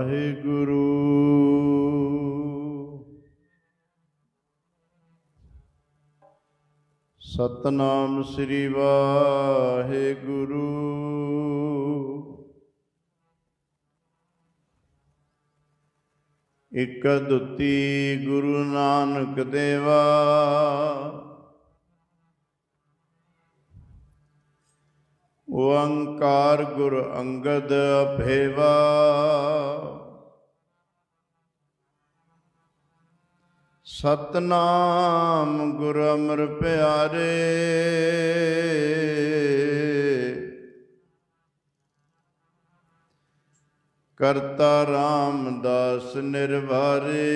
ਵਾਹਿਗੁਰੂ। ਸਤਨਾਮ ਸ੍ਰੀ ਵਾਹਿਗੁਰੂ। ਇਕ ਅਦੁੱਤੀ ਗੁਰੂ ਨਾਨਕ ਦੇਵਾ, ਓੰਕਾਰ ਗੁਰ ਅੰਗਦ ਅਭੇਵਾ। ਸਤਨਾਮ ਗੁਰ ਅਮਰ ਪਿਆਰੇ, ਕਰਤਾ ਰਾਮਦਾਸ ਨਿਰਵਾਰੇ।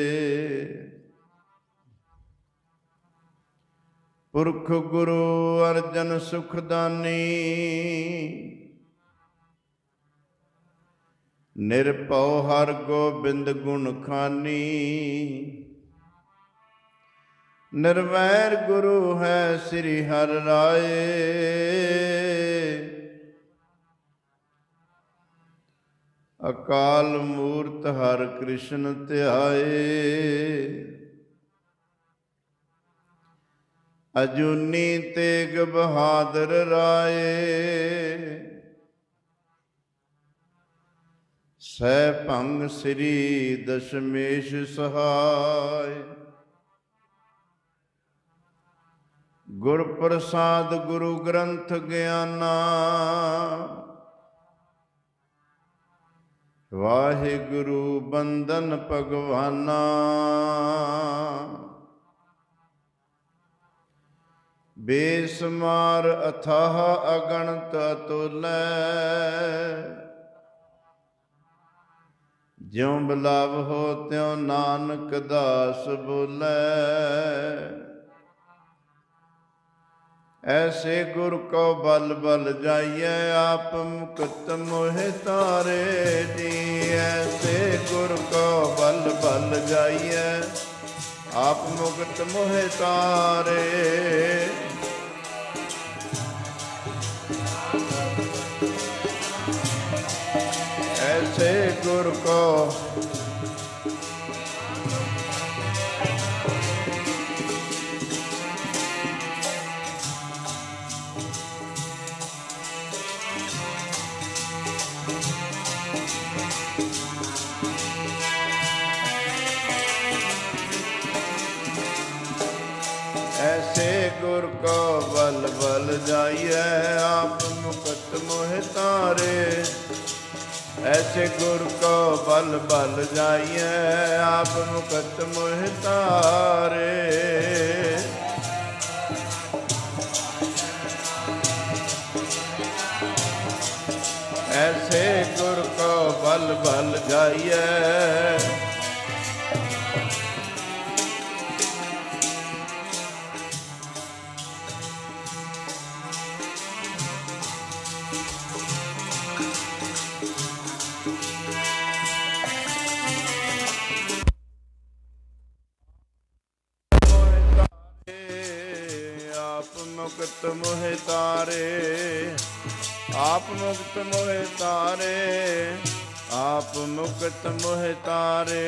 ਪੁਰਖ ਗੁਰੂ ਅਰਜਨ ਸੁਖਦਾਨੀ, ਨਿਰਭਉ ਹਰਿ ਗੋਬਿੰਦ ਗੁਣ ਖਾਨੀ। ਨਿਰਵੈਰ ਗੁਰੂ ਹੈ ਸ੍ਰੀ ਹਰਿ ਰਾਏ, ਅਕਾਲ ਮੂਰਤ ਹਰਿ ਕ੍ਰਿਸ਼ਨ ਧਿਆਏ। ਅਜੂਨੀ ਤੇਗ ਬਹਾਦਰ ਰਾਏ, ਸਹਿ ਭੰਗ ਸ੍ਰੀ ਦਸ਼ਮੇਸ਼ ਸਹਾਇ। ਗੁਰ ਪ੍ਰਸਾਦ ਗੁਰੂ ਗ੍ਰੰਥ ਗਿਆਨਾ, ਵਾਹਿਗੁਰੂ ਬੰਦਨ ਭਗਵਾਨਾ। ਬੇਸਮਾਰ ਅਥਾਹ ਅਗਣਤ ਅਤੁਲੈ, ਜਿਉ ਬਿਲਾਵ ਹੋ ਤਿਉ ਨਾਨਕ ਦਾਸ ਬੋਲੇ। ਐਸੇ ਗੁਰ ਕੋ ਬਲ ਬਲ ਜਾਈਐ, ਆਪ ਮੁਕਤ ਮੋਹਿ ਤਾਰੇ ਜੀ। ਐਸੇ ਗੁਰ ਕੋ ਬਲ ਬਲ ਜਾਈਐ, ਆਪ ਮੁਕਤ ਮੋਹਿ ਤਾਰੇ। ਐਸੇ ਗੁਰ ਕੋ ऐसे गुर को बल बल जाइए, आप मुकत मोह तारे। ऐसे गुर को बल बल जाइए, आप मुकत मोह तारे। ऐसे गुर को बल बल जाइए, मुक्त मोहे तारे। आप मुक्त मोहे तारे, आप मुक्त मोहे तारे।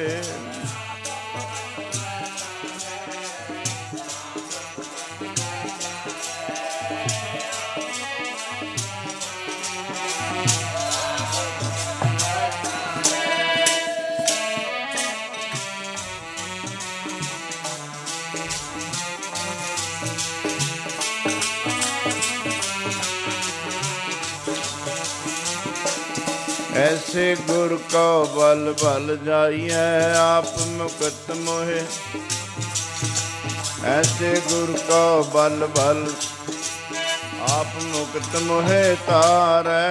ऐसे गुर को बल बल जाइए, आप मुकत मोहे। ऐसे गुर को बल बल, आप मुकत मोहे तारे।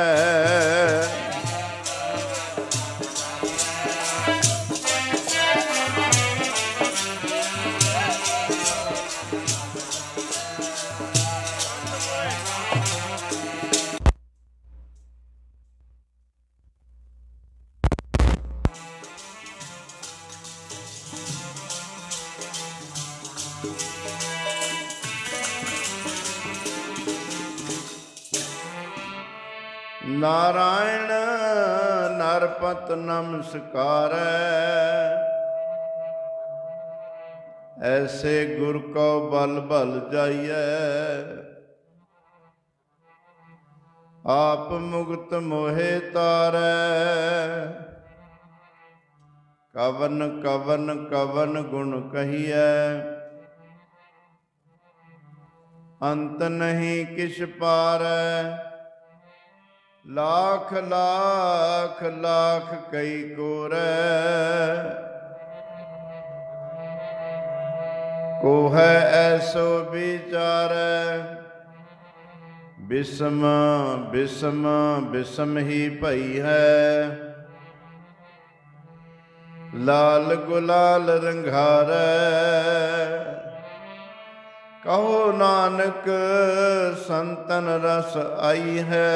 नारायण नर पत नमस्कारै। ऐसे गुर को बल बल जाइए, आप मुक्त मोहे तारै। कवन कवन कवन गुण कहिए, अंत नहीं किछ पारै। लाख लाख लाख कई कोरै, को है ऐसो विचारै। बिसम बिसम बिसम ही भई है, लाल गुलाल रंघारै। कहो नानक संतन रस आई है,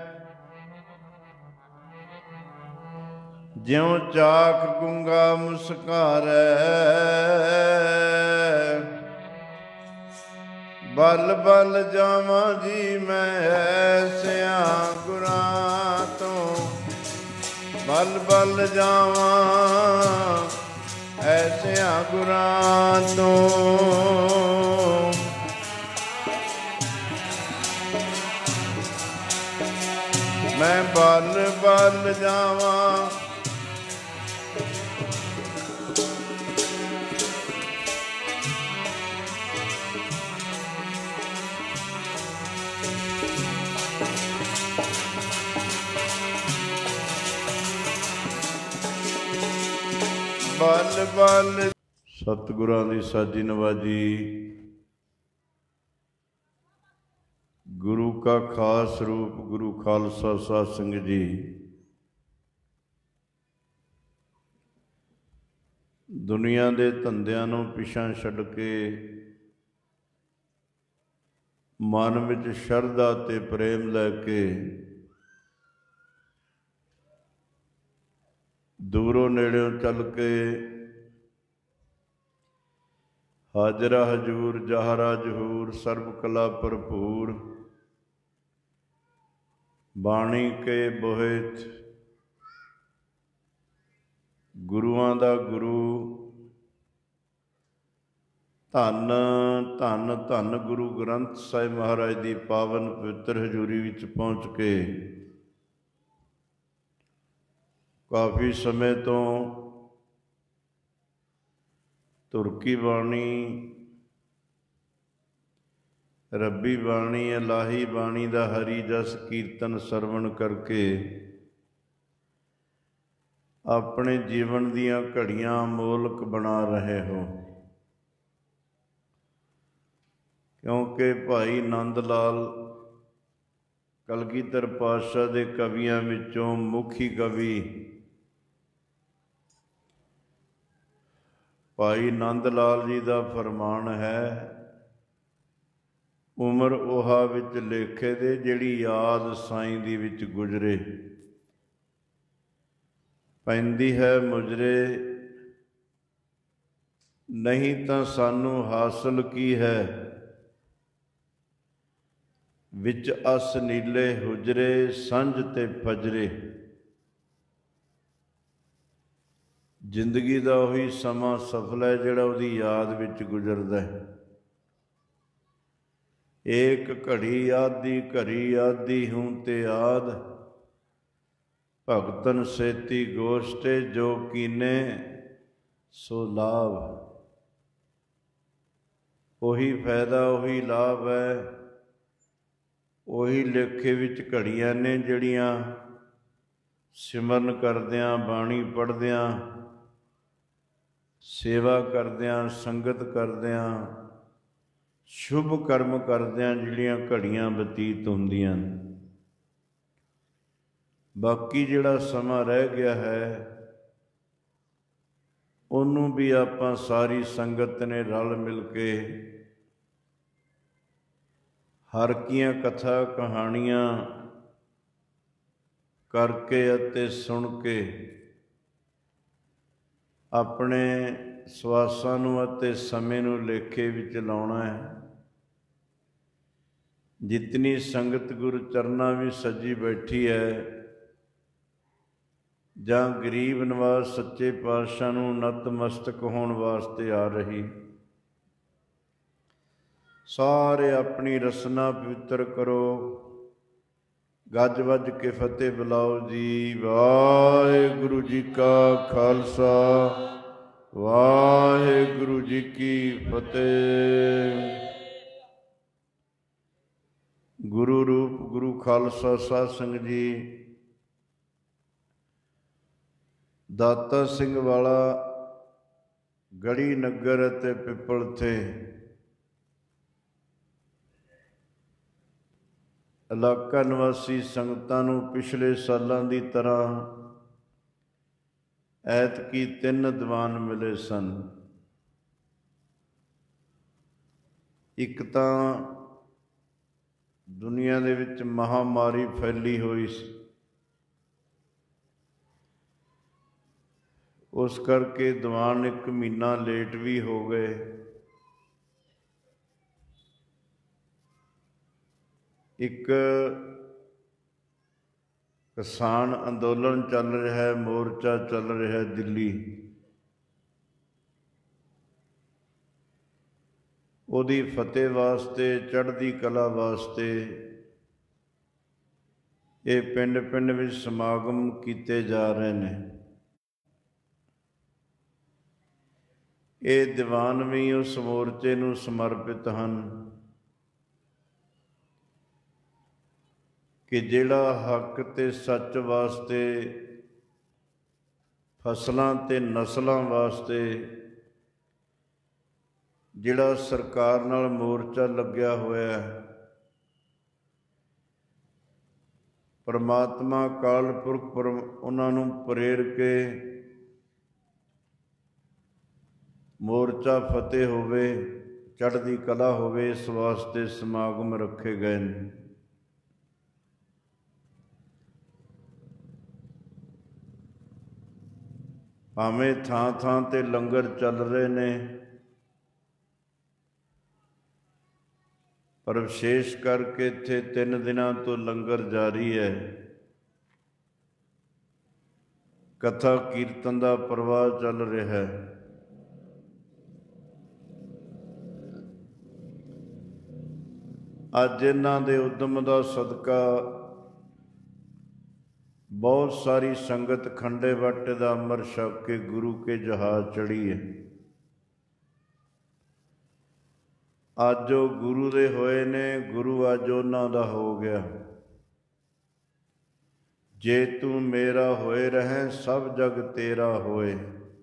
ज्यों चाख गुंगा मुस्कारै। बल बल जावां जी मैं ऐसिया गुरां तो, बल बल जावां ऐसिया गुरां तो। मैं बल बल जावां बल बल। सतगुरां दी साजी नवाजी। गुरु का खास रूप गुरु खालसा साध संगत जी। दुनिया दे धंधिਆਂ ਨੂੰ पिछां छड्ड के मन विच शरधा ते प्रेम लैके दूरों नेड़ों चल के हाजरा हजूर जहरा जहूर सर्व कला भरपूर बाणी के बोहित गुरुआं दा गुरु धन धन धन गुरु ग्रंथ साहिब महाराज की पावन पवित्र हजूरी विच पहुँच के काफ़ी समय तो तुरकी बाणी रब्बी बाणी इलाही बाणी दा हरि जस कीर्तन सरवण करके अपने जीवन दीयां घड़ियां अमोलक बना रहे हो। क्योंकि भाई नंद लाल कलगीधर पातशाह दे कवियां विचों मुखी कवि भाई नंद लाल जी का फरमान है, उमर ओहा विच लेखे दे जिहड़ी याद साईं दी विच गुजरे। पैंदी है मुजरे नहीं तां सानू हासिल की है, विच अस नीले हुजरे संझ ते फजरे। जिंदगी का उही समा सफल है जिहड़ा उहदी याद विच गुजरदा है। एक घड़ी आदि घड़ी आदि हूँ ते आद, भगतन सेती गोष्ठे जो कीने सो लाभ। उही फायदा उही लाभ है, उही लेखे विच घड़ियां ने जिहड़ियां सिमरन करदियां बाणी पढ़दियां सेवा करदियां संगत करदियां शुभ कर्म करदियां जिहड़ियां घड़ियां बतीत हुंदियां। बाकी जिहड़ा समा रह गया है उन्हों भी आपां सारी संगत ने रल मिल के हर कीयां कथा कहानियां करके अते सुन के अपने सवासां नूं अते समय नूं लेखे विच लाउणा है। जितनी संगत गुरु चरना भी सजी बैठी है, ਜਾਂ ਗਰੀਬ ਨਵਾਜ਼ ਸੱਚੇ ਪਾਤਸ਼ਾਹ ਨੂੰ ਨਤਮਸਤਕ ਹੋਣ ਵਾਸਤੇ ਆ ਰਹੀ। ਸਾਰੇ ਆਪਣੀ ਰਸਨਾ ਪਵਿੱਤਰ ਕਰੋ। ਗੱਜ ਵੱਜ ਕੇ ਫਤਿਹ ਬੁਲਾਓ ਜੀ। ਵਾਹਿਗੁਰੂ ਜੀ ਕਾ ਖਾਲਸਾ, ਵਾਹਿਗੁਰੂ ਜੀ ਕੀ ਫਤਿਹ। ਗੁਰੂ ਰੂਪ ਗੁਰੂ ਖਾਲਸਾ ਸਾਧ ਸੰਗਤ ਜੀ, ਦਾਤਾ ਸਿੰਘ ਵਾਲਾ, ਗੜੀ ਨਗਰ ਅਤੇ ਪਿੱਪਲ ਥੇ ਇਲਾਕਾ ਨਿਵਾਸੀ ਸੰਗਤਾਂ ਨੂੰ ਪਿਛਲੇ ਸਾਲਾਂ ਦੀ ਤਰ੍ਹਾਂ ਐਤਕੀ 3 ਦੀਵਾਨ ਮਿਲੇ ਸਨ। ਇੱਕ ਤਾਂ ਦੁਨੀਆ ਦੇ ਵਿੱਚ ਮਹਾਮਾਰੀ ਫੈਲੀ ਹੋਈ ਸੀ, ਉਸ ਕਰਕੇ ਦੀਵਾਨ 1 ਮਹੀਨਾ ਲੇਟ ਵੀ ਹੋ ਗਏ। ਇੱਕ ਕਿਸਾਨ ਅੰਦੋਲਨ ਚੱਲ ਰਿਹਾ, ਮੋਰਚਾ ਚੱਲ ਰਿਹਾ ਦਿੱਲੀ, ਉਹਦੀ ਫਤਿਹ ਵਾਸਤੇ, ਚੜ੍ਹਦੀ ਕਲਾ ਵਾਸਤੇ ਇਹ ਪਿੰਡ ਵਿੱਚ ਸਮਾਗਮ ਕੀਤੇ ਜਾ ਰਹੇ ਨੇ। ਇਹ ਦੀਵਾਨ ਵੀ ਉਸ ਮੋਰਚੇ ਨੂੰ ਸਮਰਪਿਤ ਹਨ ਕਿ ਜਿਹੜਾ ਹੱਕ ਤੇ ਸੱਚ ਵਾਸਤੇ, ਫਸਲਾਂ ਤੇ ਨਸਲਾਂ ਵਾਸਤੇ ਜਿਹੜਾ ਸਰਕਾਰ ਨਾਲ ਮੋਰਚਾ ਲੱਗਿਆ ਹੋਇਆ, ਪਰਮਾਤਮਾ ਅਕਾਲ ਪੁਰਖ ਉਹਨਾਂ ਨੂੰ ਪ੍ਰੇਰ ਕੇ ਮੋਰਚਾ ਫਤਿਹ ਹੋਵੇ, ਚੜ੍ਹਦੀ ਕਲਾ ਹੋਵੇ, ਇਸ ਵਾਸਤੇ ਸਮਾਗਮ ਰੱਖੇ ਗਏ ਨੇ। ਭਾਵੇਂ ਥਾਂ ਥਾਂ ਤੇ ਲੰਗਰ ਚੱਲ ਰਹੇ ਨੇ, ਪਰ ਵਿਸ਼ੇਸ਼ ਕਰਕੇ ਇੱਥੇ 3 ਦਿਨਾਂ ਤੋਂ ਲੰਗਰ ਜਾਰੀ ਹੈ। ਕਥਾ ਕੀਰਤਨ ਦਾ ਪ੍ਰਵਾਹ ਚੱਲ ਰਿਹਾ ਹੈ। ਅੱਜ ਇਹਨਾਂ ਦੇ ਉਦਮ ਦਾ ਸਦਕਾ ਬਹੁਤ ਸਾਰੀ ਸੰਗਤ ਖੰਡੇ ਬਾਟੇ ਦਾ ਅੰਮ੍ਰਿਤ ਛਕ ਕੇ ਗੁਰੂ ਕੇ ਜਹਾਜ਼ ਚੜ੍ਹੀ ਹੈ। ਅੱਜ ਉਹ ਗੁਰੂ ਦੇ ਹੋਏ ਨੇ, ਗੁਰੂ ਅੱਜ ਉਹਨਾਂ ਦਾ ਹੋ ਗਿਆ। ਜੇ ਤੂੰ ਮੇਰਾ ਹੋਏ ਰਹੇ, ਸਭ ਜਗ ਤੇਰਾ ਹੋਏ।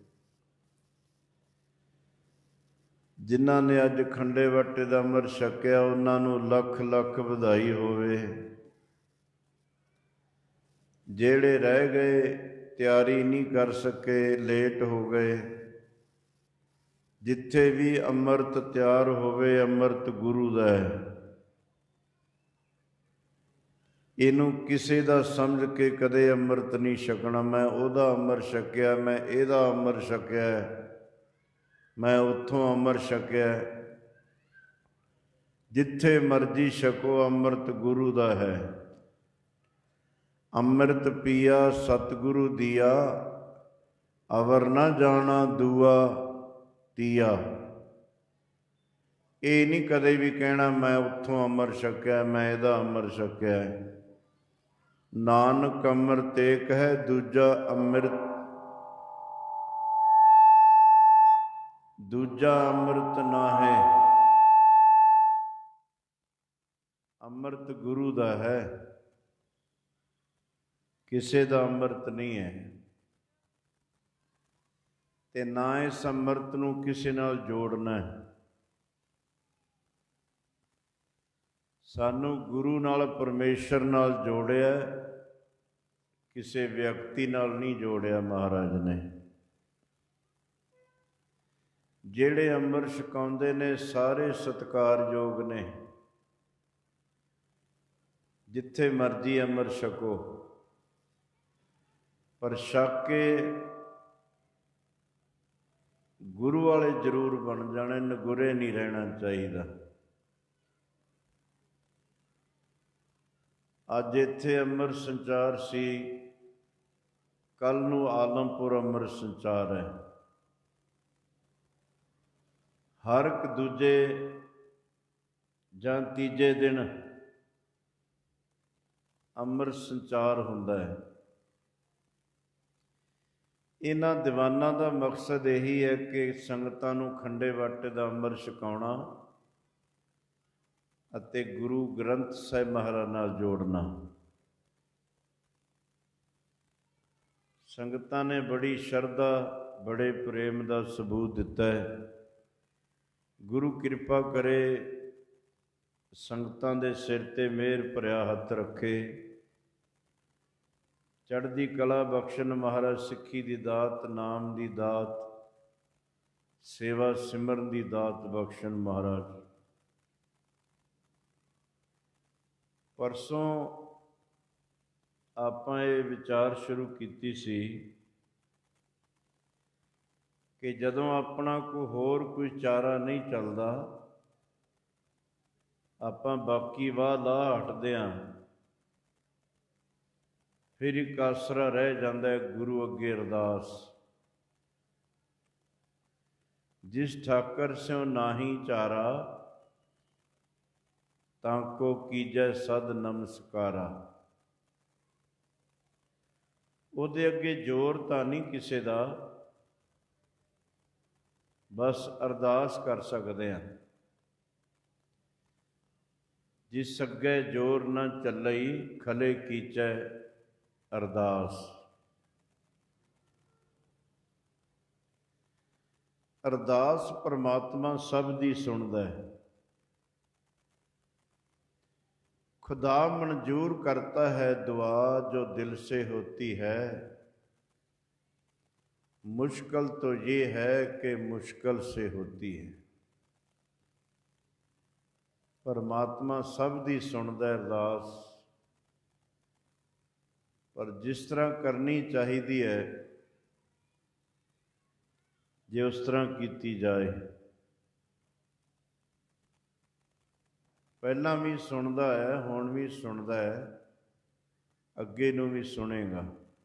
ਜਿਨ੍ਹਾਂ ਨੇ ਅੱਜ ਖੰਡੇ ਬਾਟੇ ਦਾ ਅੰਮ੍ਰਿਤ ਛਕਿਆ, ਉਹਨਾਂ ਨੂੰ ਲੱਖ ਲੱਖ ਵਧਾਈ ਹੋਵੇ। ਜਿਹੜੇ ਰਹਿ ਗਏ, ਤਿਆਰੀ ਨਹੀਂ ਕਰ ਸਕੇ, ਲੇਟ ਹੋ ਗਏ, ਜਿੱਥੇ ਵੀ ਅੰਮ੍ਰਿਤ ਤਿਆਰ ਹੋਵੇ, ਅੰਮ੍ਰਿਤ ਗੁਰੂ ਦਾ ਹੈ। ਇਹਨੂੰ ਕਿਸੇ ਦਾ ਸਮਝ ਕੇ ਕਦੇ ਅੰਮ੍ਰਿਤ ਨਹੀਂ ਛਕਣਾ। ਮੈਂ ਉਹਦਾ ਅੰਮ੍ਰਿਤ ਛਕਿਆ, ਮੈਂ ਇਹਦਾ ਅੰਮ੍ਰਿਤ ਛਕਿਆ, ਮੈਂ ਉੱਥੋਂ ਅੰਮ੍ਰਿਤ ਛਕਿਆ। ਜਿੱਥੇ ਮਰਜ਼ੀ ਛਕੋ, ਅੰਮ੍ਰਿਤ ਗੁਰੂ ਦਾ ਹੈ। ਅੰਮ੍ਰਿਤ ਪੀਆ ਸਤਿਗੁਰੂ ਦੀਆ, ਅਵਰ ਨਾ ਜਾਣਾ ਦੂਆ ਤੀਆ। ਇਹ ਨਹੀਂ ਕਦੇ ਵੀ ਕਹਿਣਾ ਮੈਂ ਉੱਥੋਂ ਅੰਮ੍ਰਿਤ ਛਕਿਆ, ਮੈਂ ਇਹਦਾ ਅੰਮ੍ਰਿਤ ਛਕਿਆ। ਨਾਨਕ ਅੰਮ੍ਰਿਤ ਏਕ ਹੈ, ਦੂਜਾ ਅੰਮ੍ਰਿਤ ਨਾ ਹੈ। ਅੰਮ੍ਰਿਤ ਗੁਰੂ ਦਾ ਹੈ, ਕਿਸੇ ਦਾ ਅੰਮ੍ਰਿਤ ਨਹੀਂ ਹੈ। ਤੇ ਨਾ ਇਸ ਅੰਮ੍ਰਿਤ ਨੂੰ ਕਿਸੇ ਨਾਲ ਜੋੜਨਾ ਹੈ। ਸਾਨੂੰ ਗੁਰੂ ਨਾਲ, ਪਰਮੇਸ਼ਰ ਨਾਲ ਜੋੜਿਆ, ਕਿਸੇ ਵਿਅਕਤੀ ਨਾਲ ਨਹੀਂ ਜੋੜਿਆ ਮਹਾਰਾਜ ਨੇ। ਜਿਹੜੇ ਅੰਮ੍ਰਿਤ ਛਕਾਉਂਦੇ ਨੇ ਸਾਰੇ ਸਤਿਕਾਰਯੋਗ ਨੇ। ਜਿੱਥੇ ਮਰਜ਼ੀ ਅੰਮ੍ਰਿਤ ਛਕੋ, ਪਰ ਛਕ ਕੇ ਗੁਰੂ ਵਾਲੇ ਜ਼ਰੂਰ ਬਣ ਜਾਣੇ, ਨਗੁਰੇ ਨਹੀਂ ਰਹਿਣਾ ਚਾਹੀਦਾ। ਅੱਜ ਇੱਥੇ ਅੰਮ੍ਰਿਤ ਸੰਚਾਰ ਸੀ, कल नूं आलमपुर अमृत संचार है। हर एक दूजे जां तीजे दिन अमृत संचार हुंदा है। इन्हां दीवानां दा मकसद यही है कि संगतां नूं खंडे बाटे दा अमृत छकाउणा ਅਤੇ गुरु ग्रंथ साहिब महाराज नाल जोड़ना। संगतां ने बड़ी शरधा बड़े प्रेम का सबूत दिता है। गुरु कृपा करे, संगतां दे सिर ते मेहर भरिया हथ रखे, चढ़दी कला बख्शण महाराज। सिक्खी दी दात, नाम दी दात, सेवा सिमरन दी दात बख्शण महाराज। परसों आपां ये विचार शुरू कीती सी कि जदों अपना कोई चारा नहीं चलदा, आपां बाकी वाह ला हटदे हां, फिर एक आसरा रह जांदा है गुरु अगे अरदास। जिस ठाकर स्यों नाही चारा, ताको कीजै सद नमस्कारा। ਉਹਦੇ ਅੱਗੇ ਜ਼ੋਰ ਤਾਂ ਨਹੀਂ ਕਿਸੇ ਦਾ, बस अरदास कर सकते हैं। जिस अगे जोर न चलई, खले कीचै अरदास। अरदास परमात्मा सब दी सुनदा है। खुदा मंजूर करता है दुआ जो दिल से होती है। मुश्किल तो ये है कि मुश्किल से होती है। परमात्मा सब दी सुनदा अरदास, पर जिस तरह करनी चाहिदी है जे उस तरह कीती जाए। पहला भी सुनदा है, हुण भी सुनदा है, अगे नूं भी सुनेगा।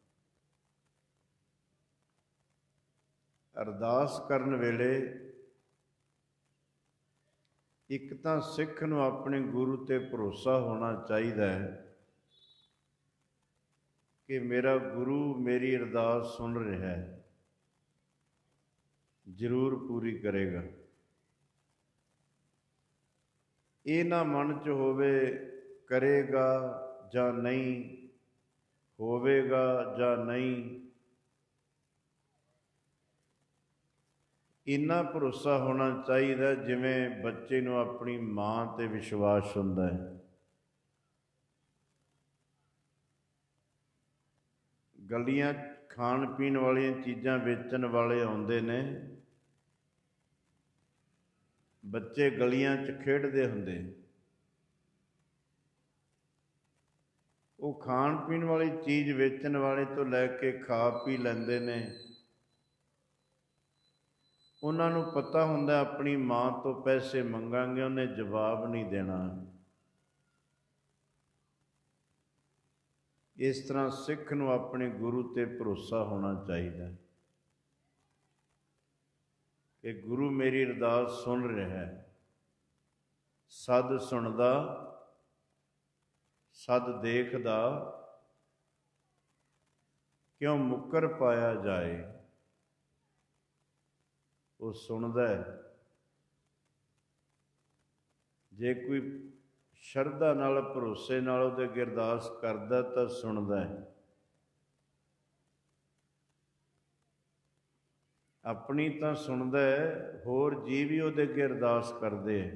अरदास करन वेले एक तां सिख नूं अपने गुरु ते भरोसा होना चाहिदा है कि मेरा गुरु मेरी अरदास सुन रहा है, जरूर पूरी करेगा। ये ना मन च होवे करेगा जां नहीं, होवेगा जां नहीं। इन्ना भरोसा होना चाहिए जिवें बच्चे नूं अपनी मां ते विश्वास हुंदा है। गलियां खाण पीण वालियां चीज़ां वेचण वाले आउंदे ने, बच्चे गलियां च खेडदे हुंदे, वो खाण पीण वाली चीज़ वेचण वाले तो लैके खा पी लैंदे ने। उन्हां नूं पता हुंदा अपनी मां तो पैसे मंगांगे उन्हें जवाब नहीं देना। इस तरह सिख नूं अपने गुरु ते भरोसा होना चाहिए कि गुरु मेरी अरदास सुन रहा है। सद सुनदा, सद देखदा, क्यों मुकर पाया जाए। वो सुनदा है। जे कोई शरधा नाल भरोसे नाल उहदे अगे अरदास करदा तां सुनदा है। अपनी तां सुनदा है, होर जी भी उहदे अगे अरदास करदे है,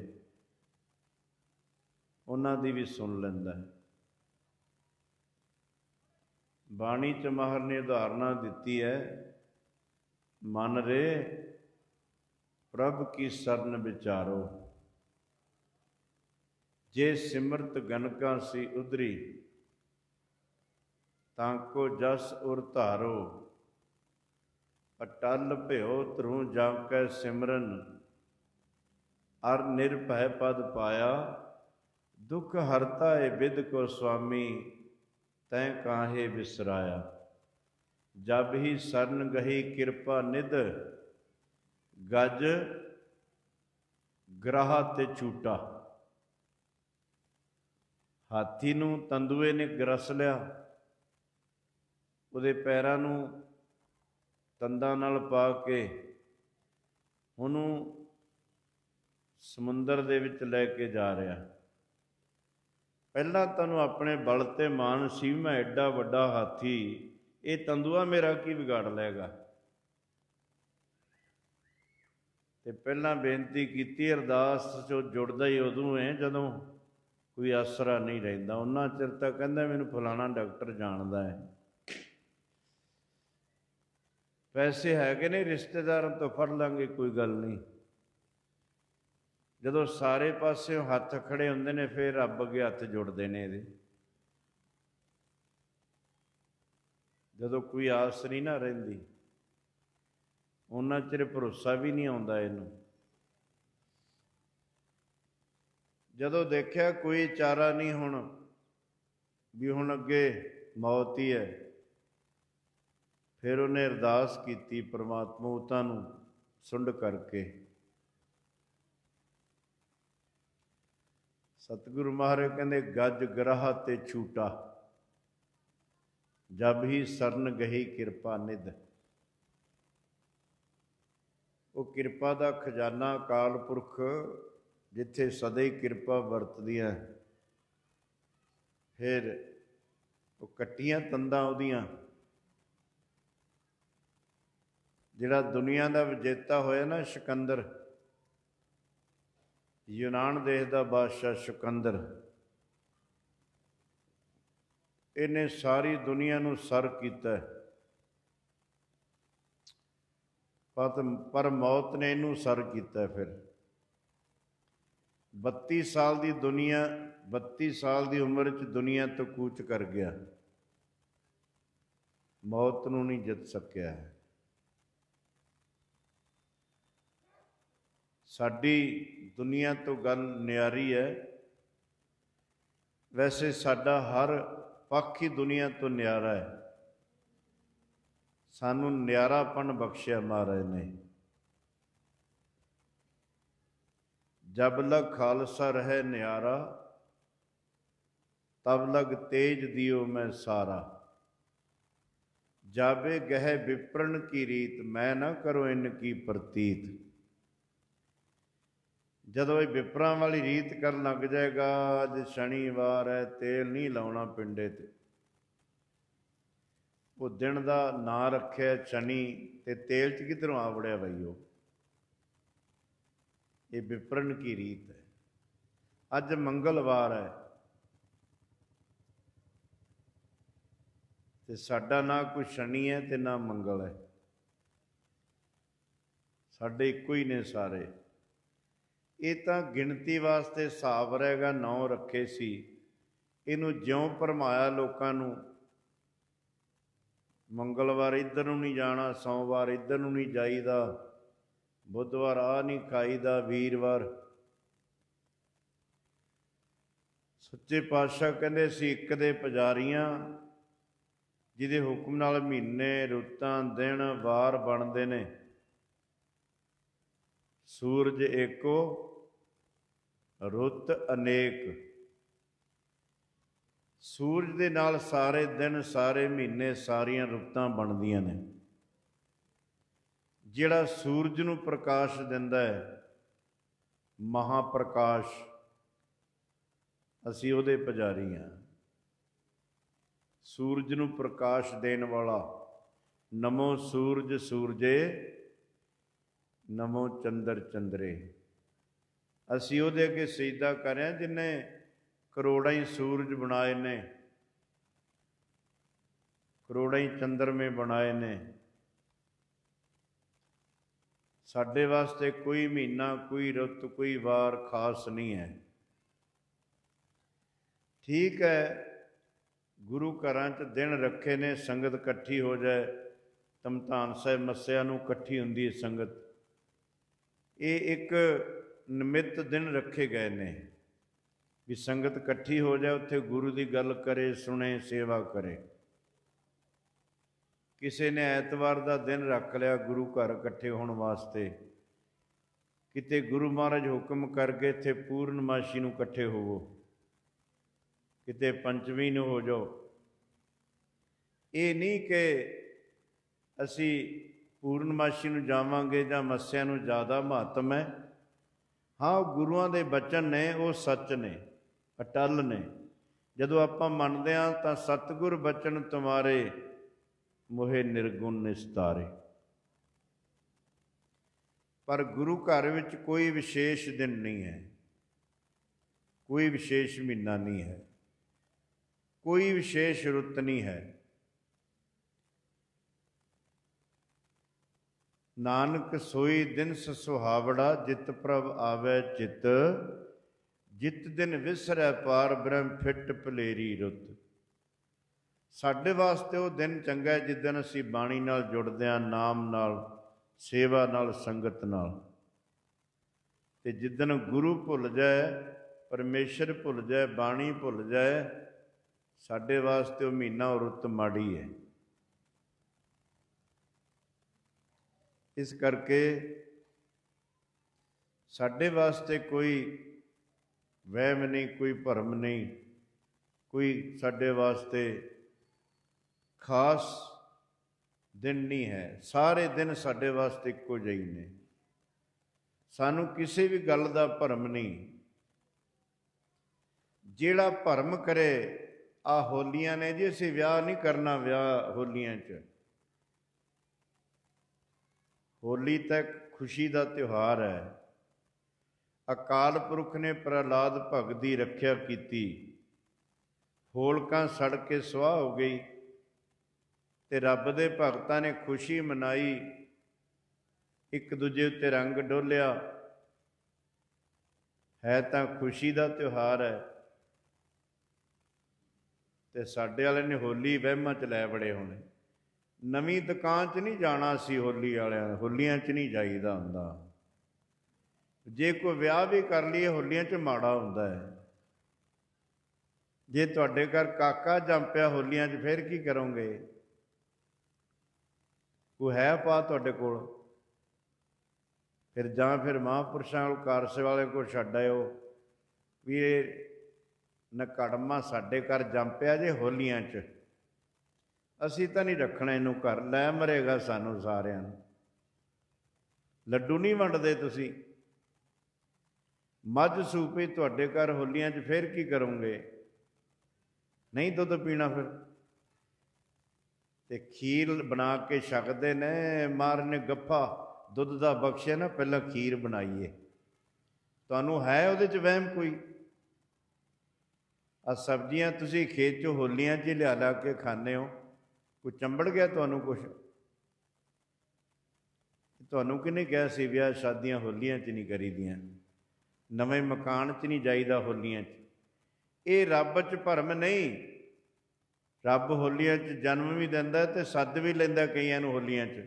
उन्हां दी भी सुन लैंदा है। बाणी च महार ने उदाहरणा दित्ती है, मन रे प्रभ की सरन विचारो। जे सिमरत गनका सी उधरी, ताको जस उर धारो। अटल भ्यो ध्रुव जाकै सिमरन, अर निर्भय पद पाया। दुख हरता है बिद को स्वामी, तैं काहे बिसराया। जब ही सरन गही कृपा निध, गज ग्राह ते छूटा। हाथी नूं तंदूए ने ग्रस लिया, ਉਹਦੇ ਪੈਰਾਂ ਨੂੰ ਤੰਦਾਂ ਨਾਲ ਪਾ ਕੇ ਉਹਨੂੰ ਸਮੁੰਦਰ ਦੇ ਵਿੱਚ ਲੈ ਕੇ ਜਾ ਰਿਹਾ। ਪਹਿਲਾਂ ਤੁਹਾਨੂੰ ਆਪਣੇ ਬਲ ਤੇ ਮਾਣ ਸੀ, ਮੈਂ ਐਡਾ ਵੱਡਾ ਹਾਥੀ, ਇਹ ਤੰਦੂਆ ਮੇਰਾ ਕੀ ਵਿਗਾੜ ਲਏਗਾ। ਤੇ ਪਹਿਲਾਂ ਬੇਨਤੀ ਕੀਤੀ, ਅਰਦਾਸ 'ਚੋਂ ਜੁੜਦਾ ਹੀ ਉਦੋਂ ਹੈ ਜਦੋਂ ਕੋਈ ਆਸਰਾ ਨਹੀਂ ਰਹਿੰਦਾ। ਉਹਨਾਂ ਚਿਰ ਤਾਂ ਕਹਿੰਦਾ ਮੈਨੂੰ ਫਲਾਣਾ ਡਾਕਟਰ ਜਾਣਦਾ ਹੈ, ਪੈਸੇ ਹੈਗੇ ਨੇ, ਰਿਸ਼ਤੇਦਾਰਾਂ ਤੋਂ ਫੜ ਲਾਂਗੇ, ਕੋਈ ਗੱਲ ਨਹੀਂ। ਜਦੋਂ ਸਾਰੇ ਪਾਸਿਓਂ ਹੱਥ ਖੜੇ ਹੁੰਦੇ ਨੇ, ਫਿਰ ਰੱਬ ਅੱਗੇ ਹੱਥ ਜੁੜਦੇ ਨੇ ਇਹਦੇ। ਜਦੋਂ ਕੋਈ ਆਸ ਨਹੀਂ ਨਾ ਰਹਿੰਦੀ, ਉਹਨਾਂ ਚਿਰ ਭਰੋਸਾ ਵੀ ਨਹੀਂ ਆਉਂਦਾ ਇਹਨੂੰ। ਜਦੋਂ ਦੇਖਿਆ ਕੋਈ ਚਾਰਾ ਨਹੀਂ ਹੁਣ, ਵੀ ਹੁਣ ਅੱਗੇ ਮੌਤ ਹੀ ਹੈ, ਫਿਰ ਉਹਨੇ ਅਰਦਾਸ ਕੀਤੀ ਪਰਮਾਤਮਾ ਉਤਾਂ ਨੂੰ ਸੁੰਡ ਕਰਕੇ। ਸਤਿਗੁਰੂ ਮਹਾਰਾਜ ਕਹਿੰਦੇ ਗੱਜ ਗਰਾਹ ਤੇ ਛੂਟਾ, ਜਬ ਹੀ ਸਰਨ ਗਹੀ ਕਿਰਪਾ ਨਿਧ। ਉਹ ਕਿਰਪਾ ਦਾ ਖਜ਼ਾਨਾ ਅਕਾਲ ਪੁਰਖ ਜਿੱਥੇ ਸਦਾ ਹੀ ਕਿਰਪਾ ਵਰਤਦੀਆਂ, ਫਿਰ ਉਹ ਕੱਟੀਆਂ ਤੰਦਾਂ ਉਹਦੀਆਂ। ਜਿਹੜਾ ਦੁਨੀਆ ਦਾ ਵਿਜੇਤਾ ਹੋਇਆ ਨਾ ਸਿਕੰਦਰ, ਯੂਨਾਨ ਦੇਸ਼ ਦਾ ਬਾਦਸ਼ਾਹ ਸਿਕੰਦਰ, ਇਹਨੇ ਸਾਰੀ ਦੁਨੀਆ ਨੂੰ ਸਰ ਕੀਤਾ, ਪਰ ਮੌਤ ਨੇ ਇਹਨੂੰ ਸਰ ਕੀਤਾ। ਫਿਰ 32 ਸਾਲ ਦੀ ਦੁਨੀਆ, 32 ਸਾਲ ਦੀ ਉਮਰ 'ਚ ਦੁਨੀਆ ਤੋਂ ਕੂਚ ਕਰ ਗਿਆ, ਮੌਤ ਨੂੰ ਨਹੀਂ ਜਿੱਤ ਸਕਿਆ। ਸਾਡੀ ਦੁਨੀਆ ਤੋਂ ਗੱਲ ਨਿਆਰੀ ਹੈ, ਵੈਸੇ ਸਾਡਾ ਹਰ ਪੱਖ ਹੀ ਦੁਨੀਆ ਤੋਂ ਨਿਆਰਾ ਹੈ। ਸਾਨੂੰ ਨਿਆਰਾਪਣ ਬਖਸ਼ਿਆ ਮਹਾਰਾਜ ਨੇ। ਜਬ ਲਗ ਖਾਲਸਾ ਰਹਿ ਨਿਆਰਾ, ਤਬ ਲਗ ਤੇਜ ਦਿਓ ਮੈਂ ਸਾਰਾ। ਜਾਬੇ ਗਹਿ ਵਿਪਰਨ ਕੀ ਰੀਤ, ਮੈਂ ਨਾ ਕਰੋ ਇਨ ਕੀ ਪ੍ਰਤੀਤ। ਜਦੋਂ ਇਹ ਵਿਪਰਾਂ ਵਾਲੀ ਰੀਤ ਕਰਨ ਲੱਗ ਜਾਏਗਾ, ਅੱਜ ਸ਼ਨੀਵਾਰ ਹੈ, ਤੇਲ ਨਹੀਂ ਲਾਉਣਾ ਪਿੰਡੇ 'ਤੇ, ਉਹ ਦਿਨ ਦਾ ਨਾਂ ਰੱਖਿਆ ਸ਼ਨੀ, ਤੇ ਤੇਲ 'ਚ ਕਿੱਧਰੋਂ ਆ ਵੜਿਆ ਬਈ ਉਹ। ਇਹ ਵਿਪਰਨ ਕੀ ਰੀਤ ਹੈ। ਅੱਜ ਮੰਗਲਵਾਰ ਹੈ ਤੇ ਸਾਡਾ ਨਾ ਕੋਈ ਸ਼ਨੀ ਹੈ ਤੇ ਨਾ ਮੰਗਲ ਹੈ, ਸਾਡੇ ਇੱਕੋ ਹੀ ਨੇ ਸਾਰੇ। ਇਹ ਤਾਂ ਗਿਣਤੀ ਵਾਸਤੇ ਹਿਸਾਬ ਰਹੇਗਾ, 9 ਰੱਖੇ ਸੀ, ਇਹਨੂੰ ਜਿਉਂ ਭਰਮਾਇਆ ਲੋਕਾਂ ਨੂੰ। ਮੰਗਲਵਾਰ ਇੱਧਰ ਨੂੰ ਨਹੀਂ ਜਾਣਾ, ਸੋਮਵਾਰ ਇੱਧਰ ਨੂੰ ਨਹੀਂ ਜਾਈਦਾ, ਬੁੱਧਵਾਰ ਆਹ ਨਹੀਂ ਖਾਈਦਾ, ਵੀਰਵਾਰ। ਸੱਚੇ ਪਾਤਸ਼ਾਹ ਕਹਿੰਦੇ ਸੀ ਇੱਕ ਦੇ ਪੁਜਾਰੀਆਂ, ਜਿਹਦੇ ਹੁਕਮ ਨਾਲ ਮਹੀਨੇ, ਰੁੱਤਾਂ, ਦਿਨ, ਵਾਰ ਬਣਦੇ ਨੇ। ਸੂਰਜ ਏਕੋ ਰੁੱਤ ਅਨੇਕ। ਸੂਰਜ ਦੇ ਨਾਲ ਸਾਰੇ ਦਿਨ, ਸਾਰੇ ਮਹੀਨੇ, ਸਾਰੀਆਂ ਰੁੱਤਾਂ ਬਣਦੀਆਂ ਨੇ। ਜਿਹੜਾ ਸੂਰਜ ਨੂੰ ਪ੍ਰਕਾਸ਼ ਦਿੰਦਾ ਹੈ, ਮਹਾਪ੍ਰਕਾਸ਼, ਅਸੀਂ ਉਹਦੇ ਪੁਜਾਰੀ ਹਾਂ। ਸੂਰਜ ਨੂੰ ਪ੍ਰਕਾਸ਼ ਦੇਣ ਵਾਲਾ, ਨਮੋ ਸੂਰਜ ਸੂਰਜੇ, ਨਮੋ ਚੰਦਰ ਚੰਦਰੇ। ਅਸੀਂ ਉਹਦੇ ਅੱਗੇ ਸਜਦਾ ਕਰ ਰਹੇ ਹਾਂ ਜਿਹਨੇ ਕਰੋੜਾਂ ਹੀ ਸੂਰਜ ਬਣਾਏ ਨੇ, ਕਰੋੜਾਂ ਹੀ ਚੰਦਰਮੇ ਬਣਾਏ ਨੇ। ਸਾਡੇ ਵਾਸਤੇ ਕੋਈ ਮਹੀਨਾ, ਕੋਈ ਰੁੱਤ, ਕੋਈ ਵਾਰ ਖਾਸ ਨਹੀਂ ਹੈ। ਠੀਕ ਹੈ, ਗੁਰੂ ਘਰਾਂ 'ਚ ਦਿਨ ਰੱਖੇ ਨੇ, ਸੰਗਤ ਇਕੱਠੀ ਹੋ ਜਾਏ, ਧਮਧਾਨ ਸਾਹਿਬ ਮੱਸਿਆ ਨੂੰ ਇਕੱਠੀ ਹੁੰਦੀ ਹੈ ਸੰਗਤ। ਇਹ ਇੱਕ ਨਿਮਿਤ ਦਿਨ ਰੱਖੇ ਗਏ ਨੇ ਵੀ ਸੰਗਤ ਇਕੱਠੀ ਹੋ ਜਾਏ, ਉੱਥੇ ਗੁਰੂ ਦੀ ਗੱਲ ਕਰੇ, ਸੁਣੇ, ਸੇਵਾ ਕਰੇ। ਕਿਸੇ ਨੇ ਐਤਵਾਰ ਦਾ ਦਿਨ ਰੱਖ ਲਿਆ ਗੁਰੂ ਘਰ ਇਕੱਠੇ ਹੋਣ ਵਾਸਤੇ, ਕਿਤੇ ਗੁਰੂ ਮਹਾਰਾਜ ਹੁਕਮ ਕਰਕੇ ਇੱਥੇ ਪੂਰਨਮਾਸ਼ੀ ਨੂੰ ਇਕੱਠੇ ਹੋਵੋ, ਕਿਤੇ ਪੰਚਮੀ ਨੂੰ ਹੋ ਜਾਓ। ਇਹ ਨਹੀਂ ਕਿ ਅਸੀਂ ਪੂਰਨਮਾਸ਼ੀ ਨੂੰ ਜਾਵਾਂਗੇ ਜਾਂ ਮੱਸਿਆ ਨੂੰ ਜ਼ਿਆਦਾ ਮਹੱਤਮ ਹੈ। ਹਾਂ, ਗੁਰੂਆਂ ਦੇ ਬਚਨ ਨੇ, ਉਹ ਸੱਚ ਨੇ, ਅਟੱਲ ਨੇ। ਜਦੋਂ ਆਪਾਂ ਮੰਨਦੇ ਹਾਂ ਤਾਂ ਸਤਿਗੁਰ ਬਚਨ ਤੁਮਾਰੇ ਮੋਹਿ ਨਿਰਗੁਣ ਨਿਸਤਾਰੇ। ਪਰ ਗੁਰੂ ਘਰ ਵਿੱਚ ਕੋਈ ਵਿਸ਼ੇਸ਼ ਦਿਨ ਨਹੀਂ ਹੈ, ਕੋਈ ਵਿਸ਼ੇਸ਼ ਮਹੀਨਾ ਨਹੀਂ ਹੈ, ਕੋਈ ਵਿਸ਼ੇਸ਼ ਰੁੱਤ ਨਹੀਂ ਹੈ। ਨਾਨਕ ਸੋਈ ਦਿਨ ਸੁਹਾਵੜਾ, ਜਿਤ ਪ੍ਰਭ ਆਵੈ ਚਿਤ, ਜਿਤ ਦਿਨ ਵਿਸਰੈ ਪਾਰ ਬ੍ਰਹਮ ਫਿੱਟ ਭਲੇਰੀ ਰੁੱਤ। ਸਾਡੇ ਵਾਸਤੇ ਉਹ ਦਿਨ ਚੰਗਾ ਹੈ ਜਿਸ ਦਿਨ ਅਸੀਂ ਬਾਣੀ ਨਾਲ ਜੁੜਦੇ ਹਾਂ, ਨਾਮ ਨਾਲ, ਸੇਵਾ ਨਾਲ, ਸੰਗਤ ਨਾਲ। ਅਤੇ ਜਿਸ ਦਿਨ ਗੁਰੂ ਭੁੱਲ ਜਾਏ, ਪਰਮੇਸ਼ਰ ਭੁੱਲ ਜਾਏ, ਬਾਣੀ ਭੁੱਲ ਜਾਏ, ਸਾਡੇ ਵਾਸਤੇ ਉਹ ਮਹੀਨਾ, ਉਹ ਰੁੱਤ ਮਾੜੀ ਹੈ। ਇਸ ਕਰਕੇ ਸਾਡੇ ਵਾਸਤੇ ਕੋਈ ਵਹਿਮ ਨਹੀਂ, ਕੋਈ ਭਰਮ ਨਹੀਂ, ਕੋਈ ਸਾਡੇ ਵਾਸਤੇ ਖਾਸ ਦਿਨ ਨਹੀਂ ਹੈ। ਸਾਰੇ ਦਿਨ ਸਾਡੇ ਵਾਸਤੇ ਇੱਕੋ ਜਿਹੇ ਨੇ। ਸਾਨੂੰ ਕਿਸੇ ਵੀ ਗੱਲ ਦਾ ਭਰਮ ਨਹੀਂ। ਜਿਹੜਾ ਭਰਮ ਕਰੇ, ਆਹ ਹੋਲੀਆਂ ਨੇ ਜੀ, ਅਸੀਂ ਵਿਆਹ ਨਹੀਂ ਕਰਨਾ, ਵਿਆਹ ਹੋਲੀਆਂ 'ਚ। ਹੋਲੀ ਤਾਂ ਇੱਕ ਖੁਸ਼ੀ ਦਾ ਤਿਉਹਾਰ ਹੈ। ਅਕਾਲ ਪੁਰਖ ਨੇ ਪ੍ਰਹਲਾਦ ਭਗਤ ਦੀ ਰੱਖਿਆ ਕੀਤੀ, ਹੋਲਕਾਂ ਸੜ ਕੇ ਸੁਆਹ ਹੋ ਗਈ, ਅਤੇ ਰੱਬ ਦੇ ਭਗਤਾਂ ਨੇ ਖੁਸ਼ੀ ਮਨਾਈ, ਇੱਕ ਦੂਜੇ ਉੱਤੇ ਰੰਗ ਡੋਲਿਆ। ਹੈ ਤਾਂ ਖੁਸ਼ੀ ਦਾ ਤਿਉਹਾਰ ਹੈ, ਅਤੇ ਸਾਡੇ ਵਾਲੇ ਨੇ ਹੋਲੀ ਵਹਿਮਾਂ 'ਚ ਲੈ ਬੜੇ ਹੋਣੇ। ਨਵੀਂ ਦੁਕਾਨ 'ਚ ਨਹੀਂ ਜਾਣਾ ਸੀ ਹੋਲੀ ਵਾਲਿਆਂ, ਹੋਲੀਆਂ 'ਚ ਨਹੀਂ ਜਾਈਦਾ ਹੁੰਦਾ। ਜੇ ਕੋਈ ਵਿਆਹ ਵੀ ਕਰ ਲਈਏ ਹੋਲੀਆਂ 'ਚ ਮਾੜਾ ਹੁੰਦਾ ਹੈ। ਜੇ ਤੁਹਾਡੇ ਘਰ ਕਾਕਾ ਜੰਪਿਆ ਹੋਲੀਆਂ 'ਚ ਫਿਰ ਕੀ ਕਰੋਗੇ? ਕੋਈ ਹੈ ਪਾ ਤੁਹਾਡੇ ਕੋਲ? ਫਿਰ ਜਾਂ ਫਿਰ ਮਹਾਂਪੁਰਸ਼ਾਂ ਕੋਲ, ਕਾਰਸੇ ਵਾਲੇ ਕੋਲ ਛੱਡ ਆਇਓ ਵੀ ਇਹ ਨਕੜਮਾ ਸਾਡੇ ਘਰ ਜੰਪਿਆ ਜੇ ਹੋਲੀਆਂ 'ਚ, ਅਸੀਂ ਤਾਂ ਨਹੀਂ ਰੱਖਣਾ ਇਹਨੂੰ ਘਰ, ਲੈ ਮਰੇਗਾ ਸਾਨੂੰ ਸਾਰਿਆਂ ਨੂੰ। ਲੱਡੂ ਨਹੀਂ ਵੰਡਦੇ ਤੁਸੀਂ? ਮੱਝ ਸੂਪੀ ਤੁਹਾਡੇ ਘਰ ਹੋਲੀਆਂ 'ਚ, ਫਿਰ ਕੀ ਕਰੋਗੇ? ਨਹੀਂ ਦੁੱਧ ਪੀਣਾ ਫਿਰ? ਅਤੇ ਖੀਰ ਬਣਾ ਕੇ ਛਕਦੇ ਨੇ। ਮਹਾਰਾਜ ਨੇ ਗੱਫਾ ਦੁੱਧ ਦਾ ਬਖਸ਼ਿਆ ਨਾ, ਪਹਿਲਾਂ ਖੀਰ ਬਣਾਈਏ। ਤੁਹਾਨੂੰ ਹੈ ਉਹਦੇ 'ਚ ਵਹਿਮ ਕੋਈ? ਆਹ ਸਬਜ਼ੀਆਂ ਤੁਸੀਂ ਖੇਤ 'ਚੋਂ ਹੋਲੀਆਂ 'ਚ ਹੀ ਲਿਆ ਕੇ ਖਾਂਦੇ ਹੋ, ਕੋਈ ਚੰਬੜ ਗਿਆ ਤੁਹਾਨੂੰ ਕੁਛ? ਤੁਹਾਨੂੰ ਕਿਹਨੇ ਕਿਹਾ ਸੀ ਵਿਆਹ ਸ਼ਾਦੀਆਂ ਹੋਲੀਆਂ 'ਚ ਨਹੀਂ ਕਰੀਦੀਆਂ? ਨਵੇਂ ਮਕਾਨ 'ਚ ਨਹੀਂ ਜਾਈਦਾ ਹੋਲੀਆਂ 'ਚ? ਇਹ ਰੱਬ 'ਚ ਭਰਮ ਨਹੀਂ। ਰੱਬ ਹੋਲੀਆਂ 'ਚ ਜਨਮ ਵੀ ਦਿੰਦਾ ਅਤੇ ਸੱਦ ਵੀ ਲੈਂਦਾ ਕਈਆਂ ਨੂੰ ਹੋਲੀਆਂ 'ਚ।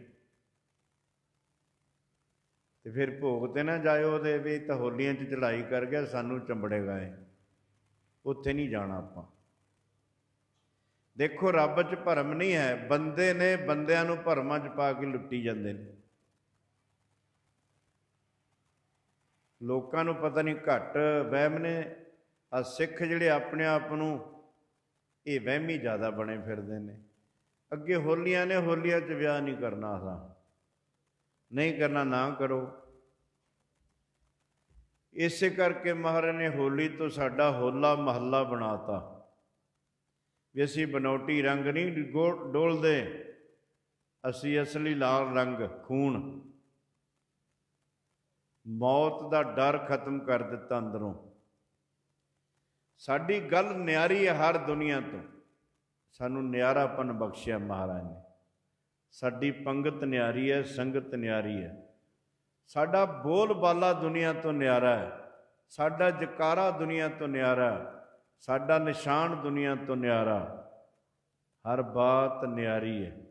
ਅਤੇ ਫਿਰ ਭੋਗ 'ਤੇ ਨਾ ਜਾਇਓ ਉਹਦੇ ਵੀ ਤਾਂ ਹੋਲੀਆਂ 'ਚ ਚੜ੍ਹਾਈ ਕਰ ਗਿਆ, ਸਾਨੂੰ ਚੰਬੜੇਗਾ ਇਹ। ਉੱਥੇ ਨਹੀਂ ਜਾਣਾ ਆਪਾਂ। ਦੇਖੋ, ਰੱਬ 'ਚ ਭਰਮ ਨਹੀਂ ਹੈ। ਬੰਦੇ ਨੇ ਬੰਦਿਆਂ ਨੂੰ ਭਰਮਾਂ 'ਚ ਪਾ ਕੇ ਲੁੱਟੀ ਜਾਂਦੇ ਨੇ। ਲੋਕਾਂ ਨੂੰ ਪਤਾ ਨਹੀਂ ਘੱਟ ਵਹਿਮ ਨੇ। ਆਹ ਸਿੱਖ ਜਿਹੜੇ ਆਪਣੇ ਆਪ ਨੂੰ ਇਹ ਵਹਿਮੀ ਜ਼ਿਆਦਾ ਬਣੇ ਫਿਰਦੇ ਨੇ। ਅੱਗੇ ਹੋਲੀਆਂ ਨੇ, ਹੋਲੀਆਂ 'ਚ ਵਿਆਹ ਨਹੀਂ ਕਰਨਾ, ਅਸਾਂ ਨਹੀਂ ਕਰਨਾ, ਨਾ ਕਰੋ। ਇਸੇ ਕਰਕੇ ਮਹਾਰਾਜ ਨੇ ਹੋਲੀ ਤੋਂ ਸਾਡਾ ਹੋਲਾ ਮਹੱਲਾ ਬਣਾਤਾ ਵੀ ਅਸੀਂ ਬਨੌਟੀ ਰੰਗ ਨਹੀਂ ਡੋਲਦੇ, ਅਸੀਂ ਅਸਲੀ ਲਾਲ ਰੰਗ ਖੂਨ। ਮੌਤ ਦਾ ਡਰ ਖਤਮ ਕਰ ਦਿੱਤਾ ਅੰਦਰੋਂ। ਸਾਡੀ ਗੱਲ ਨਿਆਰੀ ਹੈ ਹਰ ਦੁਨੀਆ ਤੋਂ। ਸਾਨੂੰ ਨਿਆਰਾਪਨ ਬਖਸ਼ਿਆ ਮਹਾਰਾਜ ਨੇ। ਸਾਡੀ ਪੰਗਤ ਨਿਆਰੀ ਹੈ, ਸੰਗਤ ਨਿਆਰੀ ਹੈ। ਸਾਡਾ ਬੋਲ ਬਾਲਾ ਦੁਨੀਆ ਤੋਂ ਨਿਆਰਾ ਹੈ। ਸਾਡਾ ਜਕਾਰਾ ਦੁਨੀਆ ਤੋਂ ਨਿਆਰਾ ਹੈ। ਸਾਡਾ ਨਿਸ਼ਾਨ ਦੁਨੀਆ ਤੋਂ ਨਿਆਰਾ। ਹਰ ਬਾਤ ਨਿਆਰੀ ਹੈ।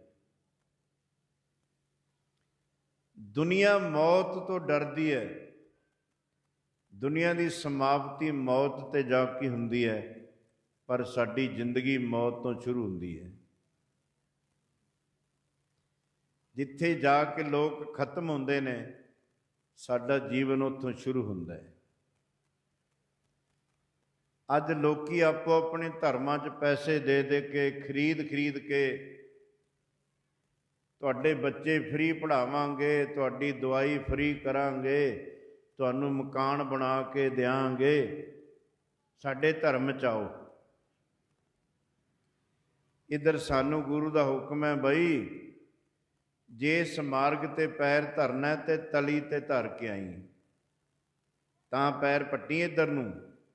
ਦੁਨੀਆ ਮੌਤ ਤੋਂ ਡਰਦੀ ਹੈ। ਦੁਨੀਆ ਦੀ ਸਮਾਪਤੀ ਮੌਤ 'ਤੇ ਜਾ ਕੇ ਹੁੰਦੀ ਹੈ, ਪਰ ਸਾਡੀ ਜ਼ਿੰਦਗੀ ਮੌਤ ਤੋਂ ਸ਼ੁਰੂ ਹੁੰਦੀ ਹੈ। ਜਿੱਥੇ ਜਾ ਕੇ ਲੋਕ ਖਤਮ ਹੁੰਦੇ ਨੇ, ਸਾਡਾ ਜੀਵਨ ਉੱਥੋਂ ਸ਼ੁਰੂ ਹੁੰਦਾ ਹੈ। ਅੱਜ ਲੋਕੀ ਆਪੋ ਆਪਣੇ ਧਰਮਾਂ 'ਚ ਪੈਸੇ ਦੇ ਦੇ ਕੇ, ਖਰੀਦ ਕੇ ਤੁਹਾਡੇ ਬੱਚੇ ਫ੍ਰੀ ਪੜ੍ਹਾਵਾਂਗੇ, ਤੁਹਾਡੀ ਦਵਾਈ ਫ੍ਰੀ ਕਰਾਂਗੇ, ਤੁਹਾਨੂੰ ਮਕਾਨ ਬਣਾ ਕੇ ਦਿਆਂਗੇ, ਸਾਡੇ ਧਰਮ 'ਚ ਆਓ। ਇੱਧਰ ਸਾਨੂੰ ਗੁਰੂ ਦਾ ਹੁਕਮ ਹੈ, ਬਈ ਜੇ ਇਸ ਮਾਰਗ ਤੇ ਪੈਰ ਧਰਨਾ ਤੇ ਤਲੀ ਤੇ ਧਰ ਕੇ ਆਈ, ਤਾਂ ਪੈਰ ਪੱਟੀ ਇੱਧਰ ਨੂੰ।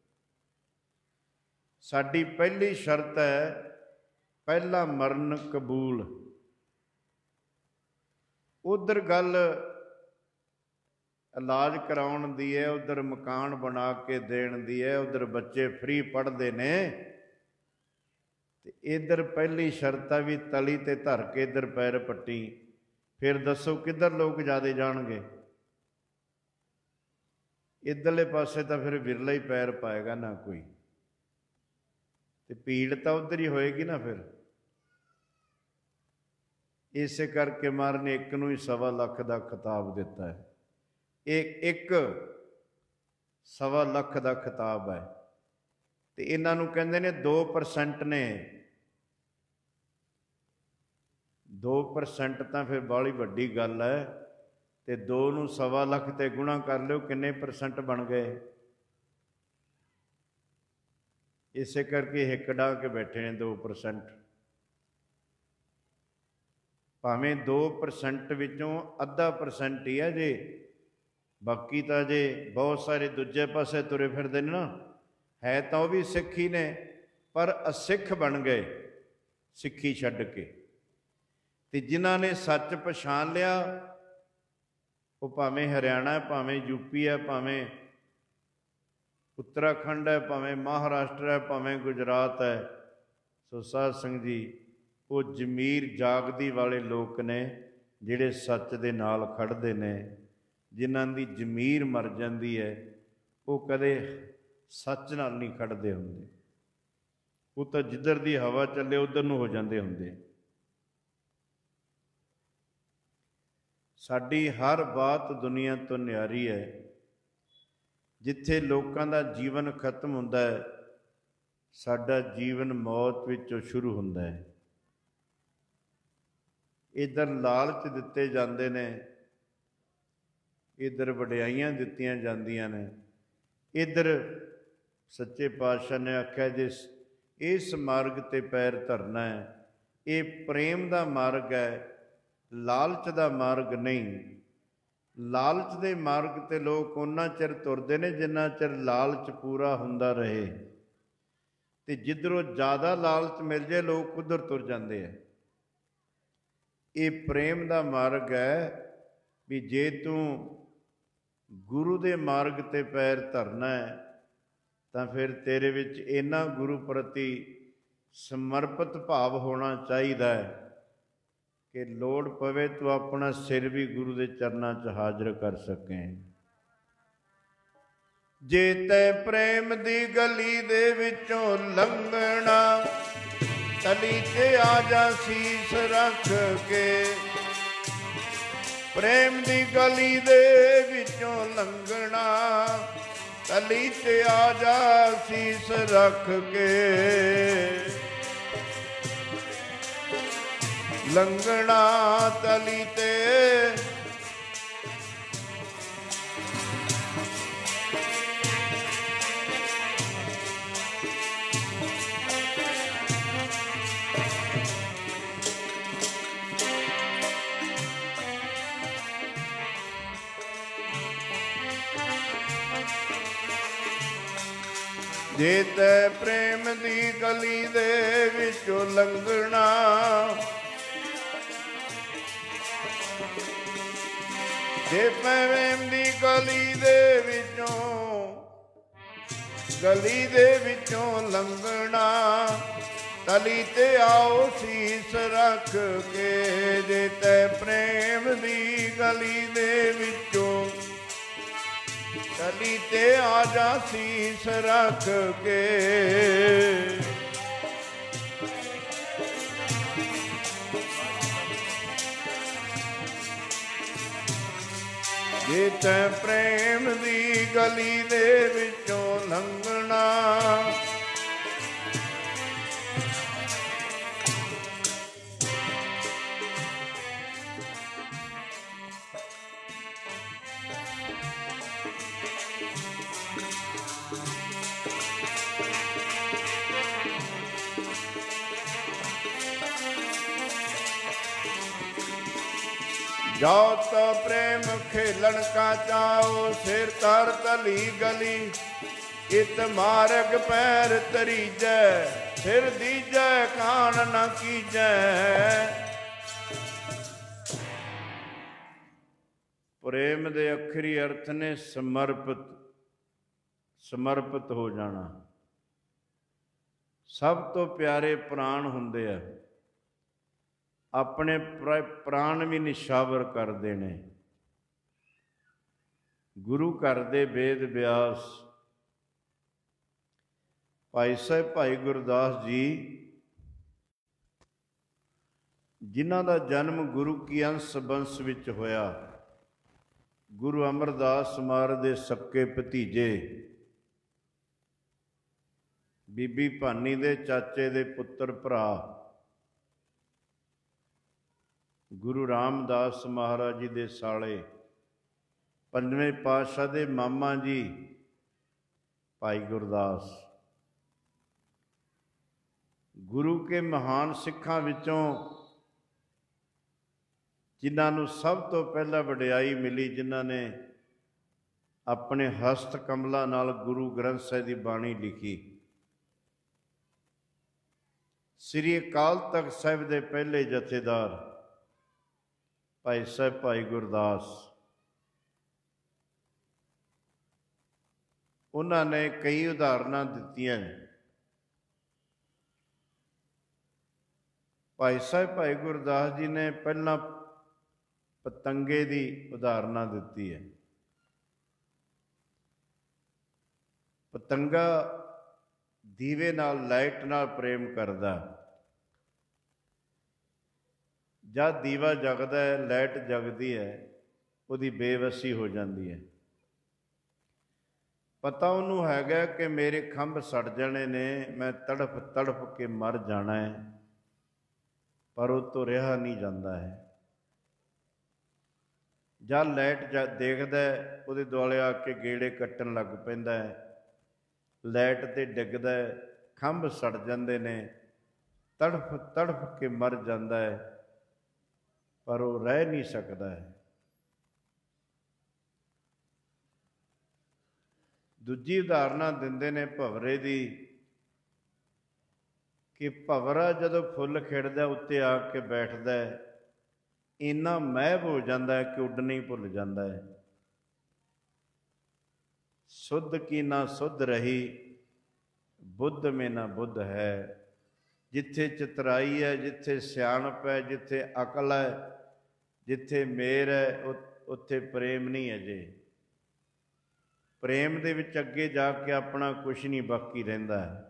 ਸਾਡੀ ਪਹਿਲੀ ਸ਼ਰਤ ਹੈ, ਪਹਿਲਾ ਮਰਨ ਕਬੂਲ। ਉਧਰ ਗੱਲ ਇਲਾਜ ਕਰਾਉਣ ਦੀ ਹੈ, ਉਧਰ ਮਕਾਨ ਬਣਾ ਕੇ ਦੇਣ ਦੀ ਹੈ, ਉਧਰ ਬੱਚੇ ਫ੍ਰੀ ਪੜ੍ਹਦੇ ਨੇ, ਤੇ ਇੱਧਰ ਪਹਿਲੀ ਸ਼ਰਤ ਹੈ ਵੀ ਤਲੀ ਤੇ ਧਰ ਕੇ ਇੱਧਰ ਪੈਰ ਪੱਟੀ। ਫਿਰ ਦੱਸੋ ਕਿੱਧਰ ਲੋਕ ਜ਼ਿਆਦਾ ਜਾਣਗੇ? ਇੱਧਰਲੇ ਪਾਸੇ ਤਾਂ ਫਿਰ ਵਿਰਲਾ ਹੀ ਪੈਰ ਪਾਏਗਾ ਨਾ ਕੋਈ, ਤੇ ਭੀੜ ਤਾਂ ਉੱਧਰ ਹੀ ਹੋਏਗੀ ਨਾ ਫਿਰ। ਇਸੇ ਕਰਕੇ ਮਹਾਰਾਜ ਨੇ ਇੱਕ ਨੂੰ ਹੀ 1.25 ਲੱਖ ਦਾ ਖਿਤਾਬ ਦਿੱਤਾ ਹੈ। ਇਹ ਇੱਕ 1.25 ਲੱਖ ਦਾ ਖਿਤਾਬ ਹੈ, ਤੇ ਇਹਨਾਂ ਨੂੰ ਕਹਿੰਦੇ ਨੇ 2% ਨੇ। 2% ਤਾਂ ਫਿਰ ਬਾਹਲੀ ਵੱਡੀ ਗੱਲ ਹੈ, ਤੇ 2 ਨੂੰ 1.25 ਲੱਖ ਤੇ ਗੁਣਾ ਕਰ ਲਿਓ, ਕਿੰਨੇ % ਬਣ ਗਏ? ਇਸੇ ਕਰਕੇ ਹਿੱਕ ਡਾ ਕੇ ਬੈਠੇ ਨੇ 2%। ਭਾਵੇਂ 2% ਵਿੱਚੋਂ 0.5% ਹੀ ਹੈ ਜੇ, ਬਾਕੀ ਤਾਂ ਜੇ ਬਹੁਤ ਸਾਰੇ ਦੂਜੇ ਪਾਸੇ ਤੁਰੇ ਫਿਰਦੇ ਨੇ ਨਾ, ਹੈ ਤਾਂ ਉਹ ਵੀ ਸਿੱਖ ਹੀ ਨੇ, ਪਰ ਅਸਿੱਖ ਬਣ ਗਏ ਸਿੱਖੀ ਛੱਡ ਕੇ। ਤੇ ਜਿਨ੍ਹਾਂ ਨੇ ਸੱਚ ਪਛਾਣ ਲਿਆ, ਉਹ ਭਾਵੇਂ ਹਰਿਆਣਾ ਹੈ, ਭਾਵੇਂ ਯੂਪੀ ਹੈ, ਭਾਵੇਂ ਉੱਤਰਾਖੰਡ ਹੈ, ਭਾਵੇਂ ਮਹਾਰਾਸ਼ਟਰ ਹੈ, ਭਾਵੇਂ ਗੁਜਰਾਤ ਹੈ। ਸੋ ਸਾਧ ਸੰਗਤ ਜੀ, ਉਹ ਜ਼ਮੀਰ ਜਾਗਦੀ ਵਾਲੇ ਲੋਕ ਨੇ ਜਿਹੜੇ ਸੱਚ ਦੇ ਨਾਲ ਖੜ੍ਹਦੇ ਨੇ। ਜਿਨ੍ਹਾਂ ਦੀ ਜ਼ਮੀਰ ਮਰ ਜਾਂਦੀ ਹੈ, ਉਹ ਕਦੇ ਸੱਚ ਨਾਲ ਨਹੀਂ ਖੜ੍ਹਦੇ ਹੁੰਦੇ, ਉਹ ਤਾਂ ਜਿੱਧਰ ਦੀ ਹਵਾ ਚੱਲੇ ਉੱਧਰ ਨੂੰ ਹੋ ਜਾਂਦੇ ਹੁੰਦੇ। ਸਾਡੀ ਹਰ ਬਾਤ ਦੁਨੀਆ ਤੋਂ ਨਿਆਰੀ ਹੈ। ਜਿੱਥੇ ਲੋਕਾਂ ਦਾ ਜੀਵਨ ਖਤਮ ਹੁੰਦਾ ਹੈ, ਸਾਡਾ ਜੀਵਨ ਮੌਤ ਵਿੱਚੋਂ ਸ਼ੁਰੂ ਹੁੰਦਾ ਹੈ। ਇੱਧਰ ਲਾਲਚ ਦਿੱਤੇ ਜਾਂਦੇ ਨੇ, ਇੱਧਰ ਵਡਿਆਈਆਂ ਦਿੱਤੀਆਂ ਜਾਂਦੀਆਂ ਨੇ। ਇੱਧਰ ਸੱਚੇ ਪਾਤਸ਼ਾਹ ਨੇ ਆਖਿਆ, ਜੇ ਇਸ ਮਾਰਗ ਤੇ ਪੈਰ ਧਰਨਾ ਹੈ, ਇਹ ਪ੍ਰੇਮ ਦਾ ਮਾਰਗ ਹੈ, ਲਾਲਚ ਦਾ ਮਾਰਗ ਨਹੀਂ। ਲਾਲਚ ਦੇ ਮਾਰਗ ਤੇ ਲੋਕ ਉਹਨਾਂ ਚਿਰ ਤੁਰਦੇ ਨੇ ਜਿੰਨਾ ਚਿਰ ਲਾਲਚ ਪੂਰਾ ਹੁੰਦਾ ਰਹੇ, ਤੇ ਜਿੱਧਰੋਂ ਜ਼ਿਆਦਾ ਲਾਲਚ ਮਿਲ ਜਾਏ ਲੋਕ ਉੱਧਰ ਤੁਰ ਜਾਂਦੇ ਆ। ਇਹ ਪ੍ਰੇਮ ਦਾ ਮਾਰਗ ਹੈ ਵੀ ਜੇ ਤੂੰ ਗੁਰੂ ਦੇ ਮਾਰਗ ਤੇ ਪੈਰ ਧਰਨਾ ਹੈ, ਤਾਂ ਫਿਰ ਤੇਰੇ ਵਿੱਚ ਇੰਨਾ ਗੁਰੂ ਪ੍ਰਤੀ ਸਮਰਪਿਤ ਭਾਵ ਹੋਣਾ ਚਾਹੀਦਾ ਹੈ ਕਿ ਲੋੜ ਪਵੇ ਤੂੰ ਆਪਣਾ ਸਿਰ ਵੀ ਗੁਰੂ ਦੇ ਚਰਨਾਂ 'ਚ ਹਾਜ਼ਰ ਕਰ ਸਕੇ। ਜੇ ਤੈ ਪ੍ਰੇਮ ਦੀ ਗਲੀ ਦੇ ਵਿੱਚੋਂ ਲੰਘਣਾ, ਤਲੀ ਤੇ ਆ ਜਾ ਸੀਸ ਰੱਖ ਕੇ। ਪ੍ਰੇਮ ਦੀ ਗਲੀ ਦੇ ਵਿੱਚੋਂ ਲੰਘਣਾ, ਤਲੀ ਤੇ ਆ ਜਾ ਸੀਸ ਰੱਖ ਕੇ। ਲੰਘਣਾ ਤਲੀ ਤੇ ਜੇ ਤੈ ਪ੍ਰੇਮ ਦੀ ਗਲੀ ਦੇ ਵਿੱਚੋਂ ਲੰਘਣਾ, ਜੇ ਪ੍ਰੇਮ ਦੀ ਗਲੀ ਦੇ ਵਿੱਚੋਂ ਲੰਘਣਾ, ਤਲੀ ਤੇ ਆਓ ਸੀਸ ਰੱਖ ਕੇ। ਜੇ ਤੈ ਪ੍ਰੇਮ ਦੀ ਗਲੀ ਦੇ ਵਿੱਚੋਂ, ਤਲੀ ਤੇ ਆ ਜਾ ਸੀਸ ਰੱਖ ਕੇ। ਜੇ ਤੈਂ ਪ੍ਰੇਮ ਦੀ ਗਲੀ ਦੇ ਵਿੱਚੋਂ ਲੰਘਣਾ, ਜਾਓ ਤੋ ਪ੍ਰੇਮ ਖੇਲਣ ਕਾ ਚਾਓ, ਸਿਰ ਤਰ ਤਲੀ ਗਲੀ, ਇਤ ਮਾਰਗ ਪੈਰ ਤਰੀਜੈ, ਸਿਰ ਦੀਜੈ ਕਾਣ ਨ ਕੀਜੈ। ਪ੍ਰੇਮ ਦੇ ਅਖਰੀ ਅਰਥ ਨੇ ਸਮਰਪਿਤ, ਸਮਰਪਿਤ ਹੋ ਜਾਣਾ। ਸਭ ਤੋਂ ਪਿਆਰੇ ਪ੍ਰਾਣ ਹੁੰਦੇ ਆ, ਆਪਣੇ ਪ੍ਰਾਣ ਵੀ ਨਿਸ਼ਾਵਰ ਕਰਦੇ ਨੇ। ਗੁਰੂ ਘਰ ਦੇ ਵੇਦ ਵਿਆਸ ਭਾਈ ਸਾਹਿਬ ਭਾਈ ਗੁਰਦਾਸ ਜੀ, ਜਿਨ੍ਹਾਂ ਦਾ ਜਨਮ ਗੁਰੂ ਕੀ ਅੰਸ਼ ਬੰਸ ਵਿੱਚ ਹੋਇਆ, ਗੁਰੂ ਅਮਰਦਾਸ ਮਹਾਰਾਜ ਦੇ ਸੱਕੇ ਭਤੀਜੇ, ਬੀਬੀ ਭਾਨੀ ਦੇ ਚਾਚੇ ਦੇ ਪੁੱਤਰ ਭਰਾ ਗੁਰੂ ਰਾਮਦਾਸ ਮਹਾਰਾਜ ਜੀ ਦੇ ਸਾਲੇ, ਪੰਜਵੇਂ ਪਾਤਸ਼ਾਹ ਦੇ ਮਾਮਾ ਜੀ ਭਾਈ ਗੁਰਦਾਸ, ਗੁਰੂ ਕੇ ਮਹਾਨ ਸਿੱਖਾਂ ਵਿੱਚੋਂ ਜਿਨ੍ਹਾਂ ਨੂੰ ਸਭ ਤੋਂ ਪਹਿਲਾਂ ਵਡਿਆਈ ਮਿਲੀ, ਜਿਨ੍ਹਾਂ ਨੇ ਆਪਣੇ ਹਸਤ ਕਮਲਾਂ ਨਾਲ ਗੁਰੂ ਗ੍ਰੰਥ ਸਾਹਿਬ ਦੀ ਬਾਣੀ ਲਿਖੀ। ਸ੍ਰੀ ਅਕਾਲ ਤਖਤ ਸਾਹਿਬ ਦੇ ਪਹਿਲੇ ਜਥੇਦਾਰ ਭਾਈ ਸਾਹਿਬ ਭਾਈ ਗੁਰਦਾਸ, ਉਹਨਾਂ ਨੇ ਕਈ ਉਦਾਹਰਨਾਂ ਦਿੱਤੀਆਂ। ਭਾਈ ਸਾਹਿਬ ਭਾਈ ਗੁਰਦਾਸ ਜੀ ਨੇ ਪਹਿਲਾਂ ਪਤੰਗੇ ਦੀ ਉਦਾਹਰਨਾਂ ਦਿੱਤੀ ਹੈ। ਪਤੰਗਾ ਦੀਵੇ ਨਾਲ, ਲਾਈਟ ਨਾਲ ਪ੍ਰੇਮ ਕਰਦਾ। ਜਦ ਦੀਵਾ ਜਗਦਾ ਹੈ, ਲਾਈਟ ਜਗਦੀ ਹੈ, ਉਹਦੀ ਬੇਵੱਸੀ ਹੋ ਜਾਂਦੀ ਹੈ। ਪਤਾ ਉਹਨੂੰ ਹੈਗਾ ਕਿ ਮੇਰੇ ਖੰਭ ਸੜ ਜਾਣੇ ਨੇ, ਮੈਂ ਤੜਫ ਤੜਫ ਕੇ ਮਰ ਜਾਣਾ ਹੈ, ਪਰ ਉਹ ਤੋਂ ਰਿਹਾ ਨਹੀਂ ਜਾਂਦਾ ਹੈ। ਜਦ ਲਾਈਟ ਦੇਖਦਾ, ਉਹਦੇ ਦੁਆਲੇ ਆ ਕੇ ਗੇੜੇ ਕੱਟਣ ਲੱਗ ਪੈਂਦਾ ਹੈ, ਲਾਈਟ 'ਤੇ ਡਿੱਗਦਾ, ਖੰਭ ਸੜ ਜਾਂਦੇ ਨੇ, ਤੜਫ ਤੜਫ ਕੇ ਮਰ ਜਾਂਦਾ ਹੈ, ਪਰ ਉਹ ਰਹਿ ਨਹੀਂ ਸਕਦਾ ਹੈ। ਦੂਜੀ ਉਦਾਹਰਨਾਂ ਦਿੰਦੇ ਨੇ ਭਵਰੇ ਦੀ, ਕਿ ਭਵਰਾ ਜਦੋਂ ਫੁੱਲ ਖਿੜਦਾ ਉੱਤੇ ਆ ਕੇ ਬੈਠਦਾ ਹੈ, ਇੰਨਾ ਮਹਿਬ ਹੋ ਜਾਂਦਾ ਹੈ ਕਿ ਉੱਡਣਾ ਹੀ ਭੁੱਲ ਜਾਂਦਾ ਹੈ। ਸੁਧ ਕੀ ਨਾ ਸੁਧ ਰਹੀ, ਬੁੱਧ ਮੇਂ ਨਾ ਬੁੱਧ ਹੈ। ਜਿੱਥੇ ਚਤਰਾਈ ਹੈ, ਜਿੱਥੇ ਸਿਆਣਪ ਹੈ, ਜਿੱਥੇ ਅਕਲ ਹੈ, ਜਿੱਥੇ ਮੇਰ ਹੈ, ਉੱਥੇ ਪ੍ਰੇਮ ਨਹੀਂ ਅਜੇ। ਪ੍ਰੇਮ ਦੇ ਵਿੱਚ ਅੱਗੇ ਜਾ ਕੇ ਆਪਣਾ ਕੁਛ ਨਹੀਂ ਬਾਕੀ ਰਹਿੰਦਾ ਹੈ।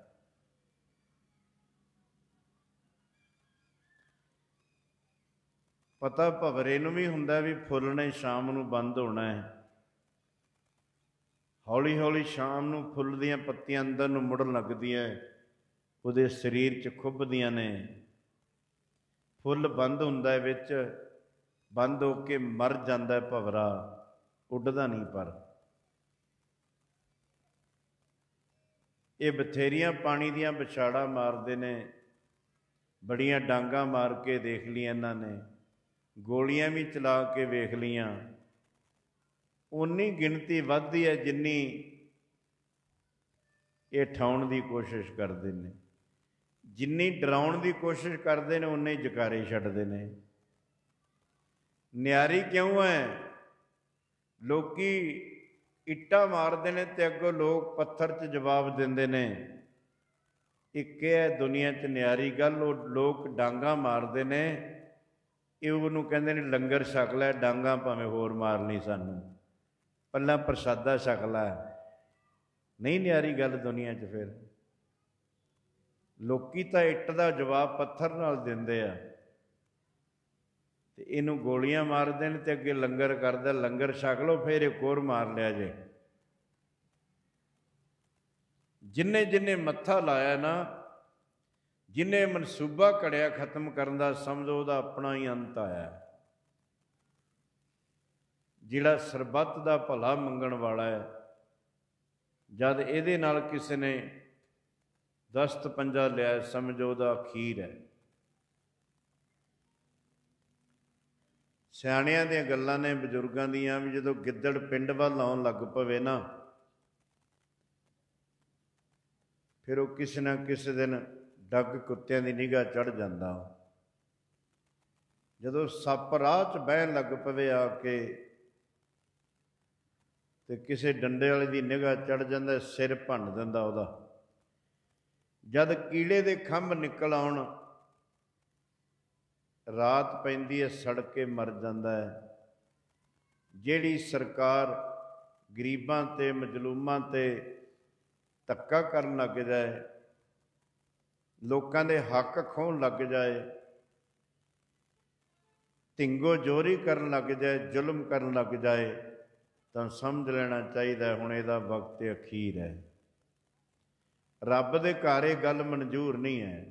ਪਤਾ ਭਵਰੇ ਨੂੰ ਵੀ ਹੁੰਦਾ ਵੀ ਫੁੱਲ ਨੇ ਸ਼ਾਮ ਨੂੰ ਬੰਦ ਹੋਣਾ ਹੈ। ਹੌਲੀ ਹੌਲੀ ਸ਼ਾਮ ਨੂੰ ਫੁੱਲ ਦੀਆਂ ਪੱਤੀਆਂ ਅੰਦਰ ਨੂੰ ਮੁੜਨ ਲੱਗਦੀਆਂ, ਉਹਦੇ ਸਰੀਰ 'ਚ ਖੁੱਭਦੀਆਂ ਨੇ, ਫੁੱਲ ਬੰਦ ਹੁੰਦਾ ਹੈ, ਵਿੱਚ ਬੰਦ ਹੋ ਕੇ ਮਰ ਜਾਂਦਾ ਭਵਰਾ, ਉੱਡਦਾ ਨਹੀਂ। ਪਰ ਇਹ ਬਥੇਰੀਆਂ ਪਾਣੀ ਦੀਆਂ ਵਿਛਾੜਾਂ ਮਾਰਦੇ ਨੇ, ਬੜੀਆਂ ਡਾਂਗਾਂ ਮਾਰ ਕੇ ਦੇਖ ਲਈਆਂ ਇਹਨਾਂ ਨੇ, ਗੋਲੀਆਂ ਵੀ ਚਲਾ ਕੇ ਵੇਖ ਲਈਆਂ, ਓਨੀ ਗਿਣਤੀ ਵੱਧਦੀ ਹੈ ਜਿੰਨੀ ਇਹ ਠਾਉਣ ਦੀ ਕੋਸ਼ਿਸ਼ ਕਰਦੇ ਨੇ। ਜਿੰਨੀ ਡਰਾਉਣ ਦੀ ਕੋਸ਼ਿਸ਼ ਕਰਦੇ ਨੇ, ਉਨੇ ਜਕਾਰੇ ਛੱਡਦੇ ਨੇ। ਨਿਆਰੀ ਕਿਉਂ ਹੈ? ਲੋਕੀ ਇੱਟਾਂ ਮਾਰਦੇ ਨੇ ਤੇ ਅੱਗੋਂ ਲੋਕ ਪੱਥਰ 'ਚ ਜਵਾਬ ਦਿੰਦੇ ਨੇ। ਇੱਕ ਹੈ ਦੁਨੀਆ 'ਚ ਨਿਆਰੀ ਗੱਲ, ਉਹ ਲੋਕ ਡਾਂਗਾਂ ਮਾਰਦੇ ਨੇ, ਇਹ ਉਹਨੂੰ ਕਹਿੰਦੇ ਨੇ ਲੰਗਰ ਛਕ ਲੈ, ਡਾਂਗਾਂ ਭਾਵੇਂ ਹੋਰ ਮਾਰ ਲਈ ਸਾਨੂੰ, ਪੱਲਾ ਪ੍ਰਸ਼ਾਦਾ ਛਕ ਲੈ। ਨਹੀਂ ਨਿਆਰੀ ਗੱਲ ਦੁਨੀਆ 'ਚ। ਫਿਰ ਲੋਕੀ ਤਾਂ ਇੱਟ ਦਾ ਜਵਾਬ ਪੱਥਰ ਨਾਲ ਦਿੰਦੇ ਆ। ਤੇ ਇਹਨੂੰ ਗੋਲੀਆਂ ਮਾਰਦੇ ਨੇ ਤੇ ਅੱਗੇ ਲੰਗਰ ਕਰਦਾ, ਲੰਗਰ ਛਕ ਲਓ ਫਿਰ ਇੱਕ ਹੋਰ ਮਾਰ ਲਿਆ ਜੇ। ਜਿੰਨੇ ਜਿੰਨੇ ਮੱਥਾ ਲਾਇਆ ਨਾ, ਜਿੰਨੇ ਮਨਸੂਬਾ ਘੜਿਆ ਖਤਮ ਕਰਨ ਦਾ, ਸਮਝੋ ਉਹਦਾ ਆਪਣਾ ਹੀ ਅੰਤ ਆਇਆ। ਜਿਹੜਾ ਸਰਬੱਤ ਦਾ ਭਲਾ ਮੰਗਣ ਵਾਲਾ ਹੈ, ਜਦ ਇਹਦੇ ਨਾਲ ਕਿਸੇ ਨੇ ਦਸਤ ਪੰਜਾ ਲਿਆ, ਸਮਝੋ ਉਹਦਾ ਅਖੀਰ ਹੈ। ਸਿਆਣਿਆਂ ਦੀਆਂ ਗੱਲਾਂ ਨੇ, ਬਜ਼ੁਰਗਾਂ ਦੀਆਂ, ਵੀ ਜਦੋਂ ਗਿੱਦੜ ਪਿੰਡ ਵੱਲ ਆਉਣ ਲੱਗ ਪਵੇ ਨਾ, ਫਿਰ ਉਹ ਕਿਸੇ ਨਾ ਕਿਸੇ ਦਿਨ ਡੱਗ ਕੁੱਤਿਆਂ ਦੀ ਨਿਗਾਹ ਚੜ੍ਹ ਜਾਂਦਾ। ਜਦੋਂ ਸੱਪ ਰਾਹ 'ਚ ਬਹਿਣ ਲੱਗ ਪਵੇ ਆ ਕੇ, ਤੇ ਕਿਸੇ ਡੰਡੇ ਵਾਲੇ ਦੀ ਨਿਗਾਹ ਚੜ੍ਹ ਜਾਂਦਾ, ਸਿਰ ਭੰਨ ਦਿੰਦਾ ਉਹਦਾ। ਜਦ ਕੀੜੇ ਦੇ ਖੰਭ ਨਿਕਲ ਆਉਣ, ਰਾਤ ਪੈਂਦੀ ਹੈ, ਸੜ ਕੇ ਮਰ ਜਾਂਦਾ ਹੈ। ਜਿਹੜੀ ਸਰਕਾਰ ਗਰੀਬਾਂ ਤੇ ਮਜ਼ਲੂਮਾਂ ਤੇ ਧੱਕਾ ਕਰਨ ਲੱਗ ਜਾਏ, ਲੋਕਾਂ ਦੇ ਹੱਕ ਖੋਹਣ ਲੱਗ ਜਾਏ, ਢਿੰਗੋ ਜੋਰੀ ਕਰਨ ਲੱਗ ਜਾਏ, ਜ਼ੁਲਮ ਕਰਨ ਲੱਗ ਜਾਏ, ਤਾਂ ਸਮਝ ਲੈਣਾ ਚਾਹੀਦਾ ਹੁਣ ਇਹਦਾ ਵਕਤ ਅਖੀਰ ਹੈ। ਰੱਬ ਦੇ ਘਰ ਇਹ ਗੱਲ ਮਨਜ਼ੂਰ ਨਹੀਂ ਹੈ।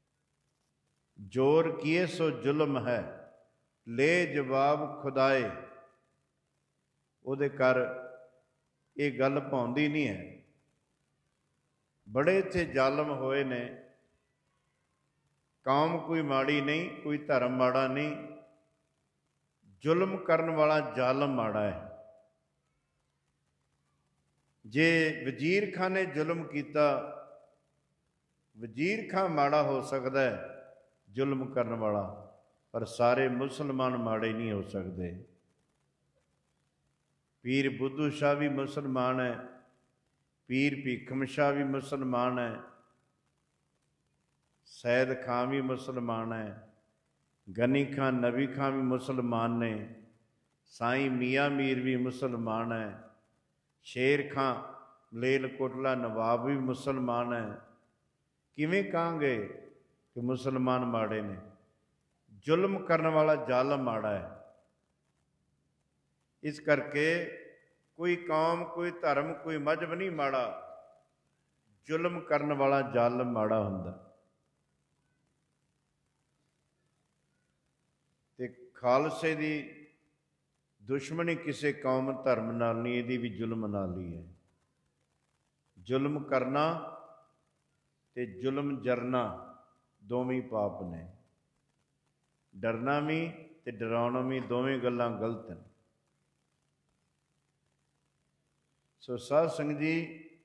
ਜ਼ੋਰ ਕੀਏ ਸੋ ਜ਼ੁਲਮ ਹੈ, ਲੈ ਜਵਾਬ ਖੁਦਾਏ। ਉਹਦੇ ਘਰ ਇਹ ਗੱਲ ਪਾਉਂਦੀ ਨਹੀਂ ਹੈ। ਬੜੇ ਇੱਥੇ ਜ਼ਾਲਮ ਹੋਏ ਨੇ। ਕੌਮ ਕੋਈ ਮਾੜੀ ਨਹੀਂ, ਕੋਈ ਧਰਮ ਮਾੜਾ ਨਹੀਂ, ਜ਼ੁਲਮ ਕਰਨ ਵਾਲਾ ਜ਼ਾਲਮ ਮਾੜਾ ਹੈ। ਜੇ ਵਜ਼ੀਰ ਖਾਂ ਨੇ ਜ਼ੁਲਮ ਕੀਤਾ, ਵਜ਼ੀਰ ਖਾਂ ਮਾੜਾ ਹੋ ਸਕਦਾ ਹੈ ਜ਼ੁਲਮ ਕਰਨ ਵਾਲਾ, ਪਰ ਸਾਰੇ ਮੁਸਲਮਾਨ ਮਾੜੇ ਨਹੀਂ ਹੋ ਸਕਦੇ। ਪੀਰ ਬੁੱਧੂ ਸ਼ਾਹ ਵੀ ਮੁਸਲਮਾਨ ਹੈ, ਪੀਰ ਭੀਖਮ ਸ਼ਾਹ ਵੀ ਮੁਸਲਮਾਨ ਹੈ, ਸੈਦ ਖਾਂ ਵੀ ਮੁਸਲਮਾਨ ਹੈ, ਗਨੀ ਖਾਂ ਨਬੀ ਖਾਂ ਵੀ ਮੁਸਲਮਾਨ ਨੇ, ਸਾਈਂ ਮੀਆਂ ਮੀਰ ਵੀ ਮੁਸਲਮਾਨ ਹੈ, ਸ਼ੇਰ ਖਾਂ ਮਲੇਰਕੋਟਲਾ ਨਵਾਬ ਵੀ ਮੁਸਲਮਾਨ ਹੈ। ਕਿਵੇਂ ਕਹਾਂਗੇ ਕਿ ਮੁਸਲਮਾਨ ਮਾੜੇ ਨੇ? ਜ਼ੁਲਮ ਕਰਨ ਵਾਲਾ ਜ਼ਾਲਮ ਮਾੜਾ ਹੈ। ਇਸ ਕਰਕੇ ਕੋਈ ਕੌਮ, ਕੋਈ ਧਰਮ, ਕੋਈ ਮਜ਼ਹਬ ਨਹੀਂ ਮਾੜਾ, ਜ਼ੁਲਮ ਕਰਨ ਵਾਲਾ ਜ਼ਾਲਮ ਮਾੜਾ ਹੁੰਦਾ। ਤੇ ਖਾਲਸੇ ਦੀ ਦੁਸ਼ਮਣੀ ਕਿਸੇ ਕੌਮ ਧਰਮ ਨਾਲ ਨਹੀਂ, ਇਹਦੀ ਵੀ ਜ਼ੁਲਮ ਨਾਲ ਹੀ ਹੈ। ਜ਼ੁਲਮ ਕਰਨਾ ਤੇ ਜ਼ੁਲਮ ਜਰਨਾ ਦੋਵੇਂ ਪਾਪ ਨੇ। ਡਰਨਾ ਵੀ ਤੇ ਡਰਾਉਣਾ ਵੀ, ਦੋਵੇਂ ਗੱਲਾਂ ਗਲਤ ਨੇ। ਸੋ ਸਾਧ ਸੰਗਤ ਜੀ,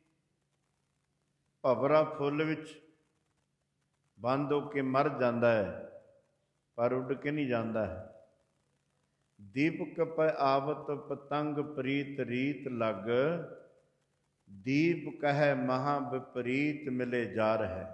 ਭਵਰਾ ਫੁੱਲ ਵਿੱਚ ਬੰਦ ਹੋ ਕੇ ਮਰ ਜਾਂਦਾ ਹੈ, ਪਰ ਉੱਡ ਕੇ ਨਹੀਂ ਜਾਂਦਾ ਹੈ। ਦੀਪਕ ਪੈ ਆਵਤ ਪਤੰਗ ਪ੍ਰੀਤ ਰੀਤ ਲੱਗ, ਦੀਪ ਕਹਿ ਮਹਾ ਵਿਪਰੀਤ ਮਿਲੇ ਜਾ ਹੈ।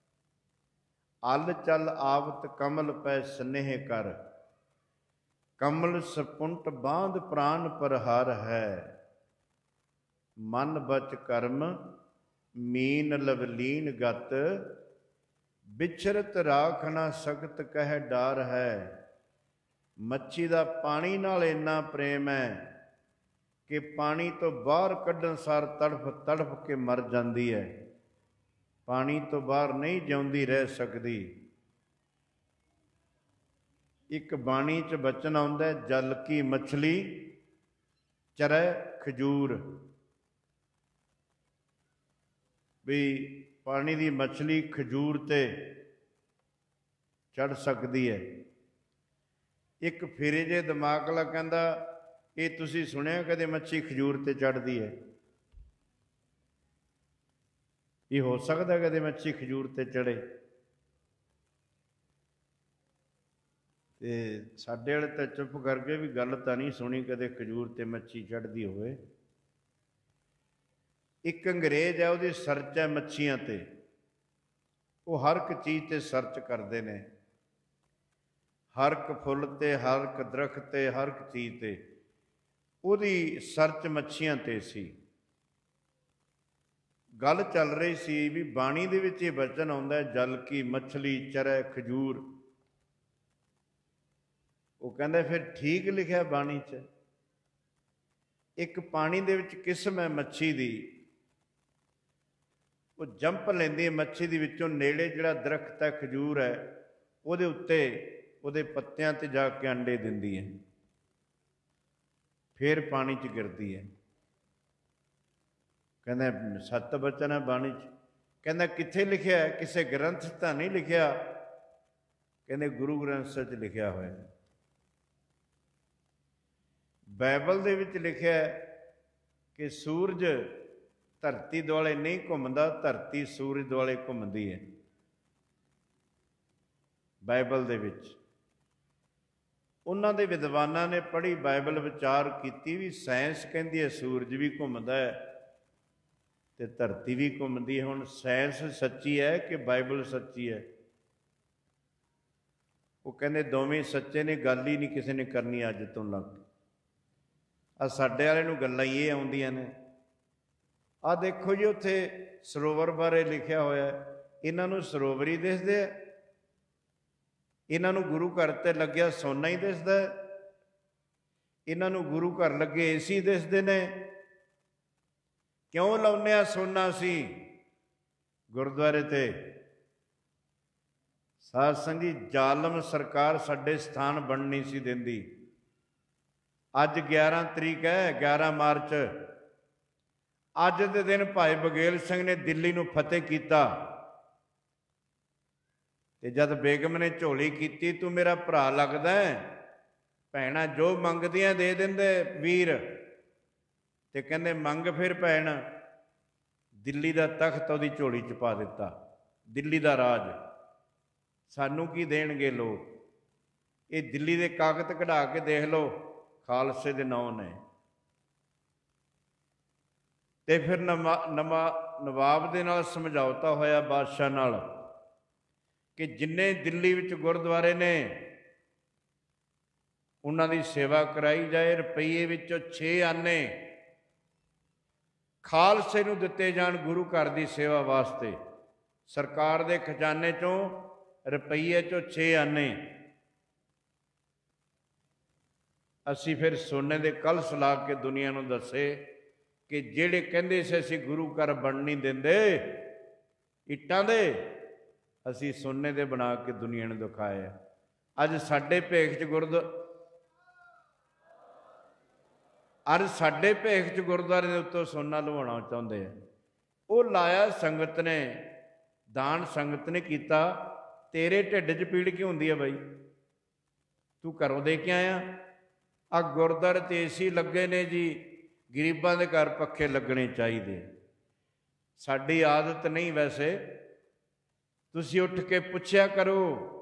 ਅਲ ਚਲ ਆਵਤ ਕਮਲ ਪੈ ਸਨੇਹ ਕਰ, ਕਮਲ ਸਪੁੰਟ ਬਾਂਧ ਪ੍ਰਾਨ ਪ੍ਰਹਾਰ ਹੈ। ਮਨ ਬਚ ਕਰਮ ਮੀਨ ਲਵਲੀਨ ਗਤ, ਵਿਚਰਤ ਰਾਖ ਨਾ ਸਖਤ ਕਹਿ ਡਾਰ ਹੈ। ਮੱਛੀ ਦਾ ਪਾਣੀ ਨਾਲ ਇੰਨਾ ਪ੍ਰੇਮ ਹੈ ਕਿ ਪਾਣੀ ਤੋਂ ਬਾਹਰ ਕੱਢਣ ਸਾਰ ਤੜਫ ਤੜਫ ਕੇ ਮਰ ਜਾਂਦੀ ਹੈ। ਪਾਣੀ ਤੋਂ ਬਾਹਰ ਨਹੀਂ ਜਿਉਂਦੀ ਰਹਿ ਸਕਦੀ। ਇੱਕ ਬਾਣੀ 'ਚ ਬਚਨ ਆਉਂਦਾ, ਜਲ ਕੀ ਮਛਲੀ ਚਰੈ ਖਜੂਰ, ਵੀ ਪਾਣੀ ਦੀ ਮਛਲੀ ਖਜੂਰ ਤੇ ਚੜ੍ਹ ਸਕਦੀ ਹੈ। ਇੱਕ ਫਿਰੇ ਜੇ ਦਿਮਾਗ ਵਾਲਾ ਕਹਿੰਦਾ, ਇਹ ਤੁਸੀਂ ਸੁਣਿਆ ਕਦੇ ਮੱਛੀ ਖਜੂਰ ਤੇ ਚੜ੍ਹਦੀ ਹੈ? ਇਹ ਹੋ ਸਕਦਾ ਕਦੇ ਮੱਛੀ ਖਜੂਰ ਤੇ ਚੜ੍ਹੇ? ਤੇ ਸਾਡੇ ਵਾਲੇ ਤਾਂ ਚੁੱਪ ਕਰਕੇ ਵੀ ਗੱਲ ਤਾਂ ਨਹੀਂ ਸੁਣੀ ਕਦੇ ਖਜੂਰ ਤੇ ਮੱਛੀ ਚੜ੍ਹਦੀ ਹੋਵੇ। ਇੱਕ ਅੰਗਰੇਜ਼ ਹੈ, ਉਹਦੀ ਸਰਚ ਹੈ ਮੱਛੀਆਂ ਤੇ। ਉਹ ਹਰ ਇੱਕ ਚੀਜ਼ ਤੇ ਸਰਚ ਕਰਦੇ ਨੇ, ਹਰ ਇੱਕ ਫੁੱਲ ਤੇ, ਹਰ ਇੱਕ ਦਰਖਤ ਤੇ, ਹਰ ਇੱਕ ਚੀਜ਼ ਤੇ। ਉਹਦੀ ਸਰਚ ਮੱਛੀਆਂ ਤੇ ਸੀ। ਗੱਲ ਚੱਲ ਰਹੀ ਸੀ ਵੀ ਬਾਣੀ ਦੇ ਵਿੱਚ ਇਹ ਬਚਨ ਆਉਂਦਾ, ਜਲ ਕੀ ਮਛਲੀ ਚਰੈ ਖਜੂਰ। ਉਹ ਕਹਿੰਦਾ ਫਿਰ ਠੀਕ ਲਿਖਿਆ ਬਾਣੀ 'ਚ। ਇੱਕ ਪਾਣੀ ਦੇ ਵਿੱਚ ਕਿਸਮ ਹੈ ਮੱਛੀ ਦੀ, ਉਹ ਜੰਪ ਲੈਂਦੀ ਹੈ ਮੱਛੀ ਦੇ ਵਿੱਚੋਂ ਨੇੜੇ ਜਿਹੜਾ ਦਰਖਤ ਹੈ ਖਜੂਰ ਹੈ ਉਹਦੇ ਉੱਤੇ ਉਹਦੇ ਪੱਤਿਆਂ 'ਤੇ ਜਾ ਕੇ ਅੰਡੇ ਦਿੰਦੀ ਹੈ, ਫਿਰ ਪਾਣੀ 'ਚ ਗਿਰਦੀ ਹੈ। ਕਹਿੰਦਾ ਸੱਤ ਬਚਨ ਹੈ ਬਾਣੀ 'ਚ। ਕਹਿੰਦਾ ਕਿੱਥੇ ਲਿਖਿਆ? ਕਿਸੇ ਗ੍ਰੰਥ ਤਾਂ ਨਹੀਂ ਲਿਖਿਆ? ਕਹਿੰਦੇ ਗੁਰੂ ਗ੍ਰੰਥ ਸਾਹਿਬ 'ਚ ਲਿਖਿਆ ਹੋਇਆ। ਬਾਈਬਲ ਦੇ ਵਿੱਚ ਲਿਖਿਆ ਕਿ ਸੂਰਜ ਧਰਤੀ ਦੁਆਲੇ ਨਹੀਂ ਘੁੰਮਦਾ, ਧਰਤੀ ਸੂਰਜ ਦੁਆਲੇ ਘੁੰਮਦੀ ਹੈ। ਬਾਈਬਲ ਦੇ ਵਿੱਚ ਉਹਨਾਂ ਦੇ ਵਿਦਵਾਨਾਂ ਨੇ ਪੜ੍ਹੀ ਬਾਈਬਲ, ਵਿਚਾਰ ਕੀਤੀ ਵੀ ਸਾਇੰਸ ਕਹਿੰਦੀ ਹੈ ਸੂਰਜ ਵੀ ਘੁੰਮਦਾ ਹੈ ਤੇ ਧਰਤੀ ਵੀ ਘੁੰਮਦੀ ਹੈ। ਹੁਣ ਸਾਇੰਸ ਸੱਚੀ ਹੈ ਕਿ ਬਾਈਬਲ ਸੱਚੀ ਹੈ? ਉਹ ਕਹਿੰਦੇ ਦੋਵੇਂ ਸੱਚੇ ਨੇ, ਗੱਲ ਹੀ ਨਹੀਂ ਕਿਸੇ ਨੇ ਕਰਨੀ ਅੱਜ ਤੋਂ ਲੱਗ ਕੇ। ਆ ਸਾਡੇ ਵਾਲੇ ਨੂੰ ਗੱਲਾਂ ਹੀ ਇਹ ਆਉਂਦੀਆਂ ਨੇ। ਆਹ ਦੇਖੋ ਜੀ ਉੱਥੇ ਸਰੋਵਰ ਬਾਰੇ ਲਿਖਿਆ ਹੋਇਆ, ਇਹਨਾਂ ਨੂੰ ਸਰੋਵਰ ਹੀ ਦਿਸਦੇ ਆ, ਇਹਨਾਂ ਨੂੰ ਗੁਰੂ ਘਰ ਤੇ ਲੱਗਿਆ ਸੋਨਾ ਹੀ ਦਿਸਦਾ, ਇਹਨਾਂ ਨੂੰ ਗੁਰੂ ਘਰ ਲੱਗੇ ਏਸੀ ਦਿਸਦੇ ਨੇ। ਕਿਉਂ ਲਾਉਂਦੇ ਆ ਸੋਨਾ ਸੀ ਗੁਰਦੁਆਰੇ ਤੇ? ਸਾਧ ਸੰਗਤ ਜੀ, ਜ਼ਾਲਮ ਸਰਕਾਰ ਸਾਡੇ ਸਥਾਨ ਬਣ ਨਹੀਂ ਸੀ ਦਿੰਦੀ। ਅੱਜ 11 ਤਰੀਕ ਹੈ, 11 ਮਾਰਚ। ਅੱਜ ਦੇ ਦਿਨ ਭਾਈ ਬਘੇਲ ਸਿੰਘ ਨੇ ਦਿੱਲੀ ਨੂੰ ਫਤਿਹ ਕੀਤਾ ਤੇ ਜਦ ਬੇਗਮ ਨੇ ਝੋਲੀ ਕੀਤੀ, ਤੂੰ ਮੇਰਾ ਭਰਾ ਲੱਗਦਾ, ਭੈਣਾਂ ਜੋ ਮੰਗਦੀਆਂ ਦੇ ਦਿੰਦੇ ਵੀਰ, ਤੇ ਕਹਿੰਦੇ ਮੰਗ ਫਿਰ ਭੈਣ। ਦਿੱਲੀ ਦਾ ਤਖਤ ਉਹਦੀ ਝੋਲੀ 'ਚ ਪਾ ਦਿੱਤਾ, ਦਿੱਲੀ ਦਾ ਰਾਜ। ਸਾਨੂੰ ਕੀ ਦੇਣਗੇ ਲੋਕ? ਇਹ ਦਿੱਲੀ ਦੇ ਕਾਗਜ਼ ਕਢਾ ਕੇ ਦੇਖ ਲਓ, ਖਾਲਸੇ ਦੇ ਨਾਂ ਨੇ। ਤੇ ਫਿਰ ਨਵਾਬ ਦੇ ਨਾਲ ਸਮਝੌਤਾ ਹੋਇਆ ਬਾਦਸ਼ਾਹ ਨਾਲ ਕਿ ਜਿੰਨੇ ਦਿੱਲੀ ਵਿੱਚ ਗੁਰਦੁਆਰੇ ਨੇ ਉਹਨਾਂ ਦੀ ਸੇਵਾ ਕਰਾਈ ਜਾਏ। ਰੁਪਈਏ ਵਿੱਚੋਂ 6 ਆਨੇ ਖਾਲਸੇ ਨੂੰ ਦਿੱਤੇ ਜਾਣ ਗੁਰੂ ਘਰ ਦੀ ਸੇਵਾ ਵਾਸਤੇ। ਸਰਕਾਰ ਦੇ ਖਜ਼ਾਨੇ 'ਚੋਂ ਰੁਪਈਏ 'ਚੋਂ 6 ਆਨੇ। ਅਸੀਂ ਫਿਰ ਸੋਨੇ ਦੇ ਕਲਸ਼ ਲਾ ਕੇ ਦੁਨੀਆ ਨੂੰ ਦੱਸੇ ਕਿ ਜਿਹੜੇ ਕਹਿੰਦੇ ਸੀ ਅਸੀਂ ਗੁਰੂ ਘਰ ਬਣ ਨਹੀਂ ਦਿੰਦੇ ਇੱਟਾਂ ਦੇ, ਅਸੀਂ ਸੋਨੇ ਦੇ ਬਣਾ ਕੇ ਦੁਨੀਆ ਨੂੰ ਦਿਖਾਏ। ਅੱਜ ਸਾਡੇ ਭੇਖ 'ਚ ਗੁਰਦੁਆਰੇ ਦੇ ਉੱਤੋਂ ਸੋਨਾ ਲਵਾਉਣਾ ਚਾਹੁੰਦੇ ਆ। ਉਹ ਲਾਇਆ ਸੰਗਤ ਨੇ, ਦਾਨ ਸੰਗਤ ਨੇ ਕੀਤਾ। ਤੇਰੇ ਢਿੱਡ 'ਚ ਪੀੜ ਕਿਉਂ ਹੁੰਦੀ ਹੈ ਬਾਈ? ਤੂੰ ਘਰੋਂ ਦੇ ਕੇ ਆਇਆ? ਆ ਗੁਰਦੁਆਰੇ 'ਤੇ ਏਸੀ ਲੱਗੇ ਨੇ ਜੀ, ਗਰੀਬਾਂ ਦੇ ਘਰ ਪੱਖੇ ਲੱਗਣੇ ਚਾਹੀਦੇ। ਸਾਡੀ ਆਦਤ ਨਹੀਂ ਵੈਸੇ, ਤੁਸੀਂ ਉੱਠ ਕੇ ਪੁੱਛਿਆ ਕਰੋ,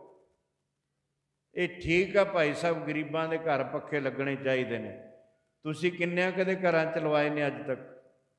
ਇਹ ਠੀਕ ਆ ਭਾਈ ਸਾਹਿਬ ਗਰੀਬਾਂ ਦੇ ਘਰ ਪੱਖੇ ਲੱਗਣੇ ਚਾਹੀਦੇ ਨੇ? ਤੁਸੀਂ ਕਿੰਨਿਆਂ ਕਦੇ ਘਰਾਂ 'ਚ ਲਵਾਏ ਨੇ ਅੱਜ ਤੱਕ?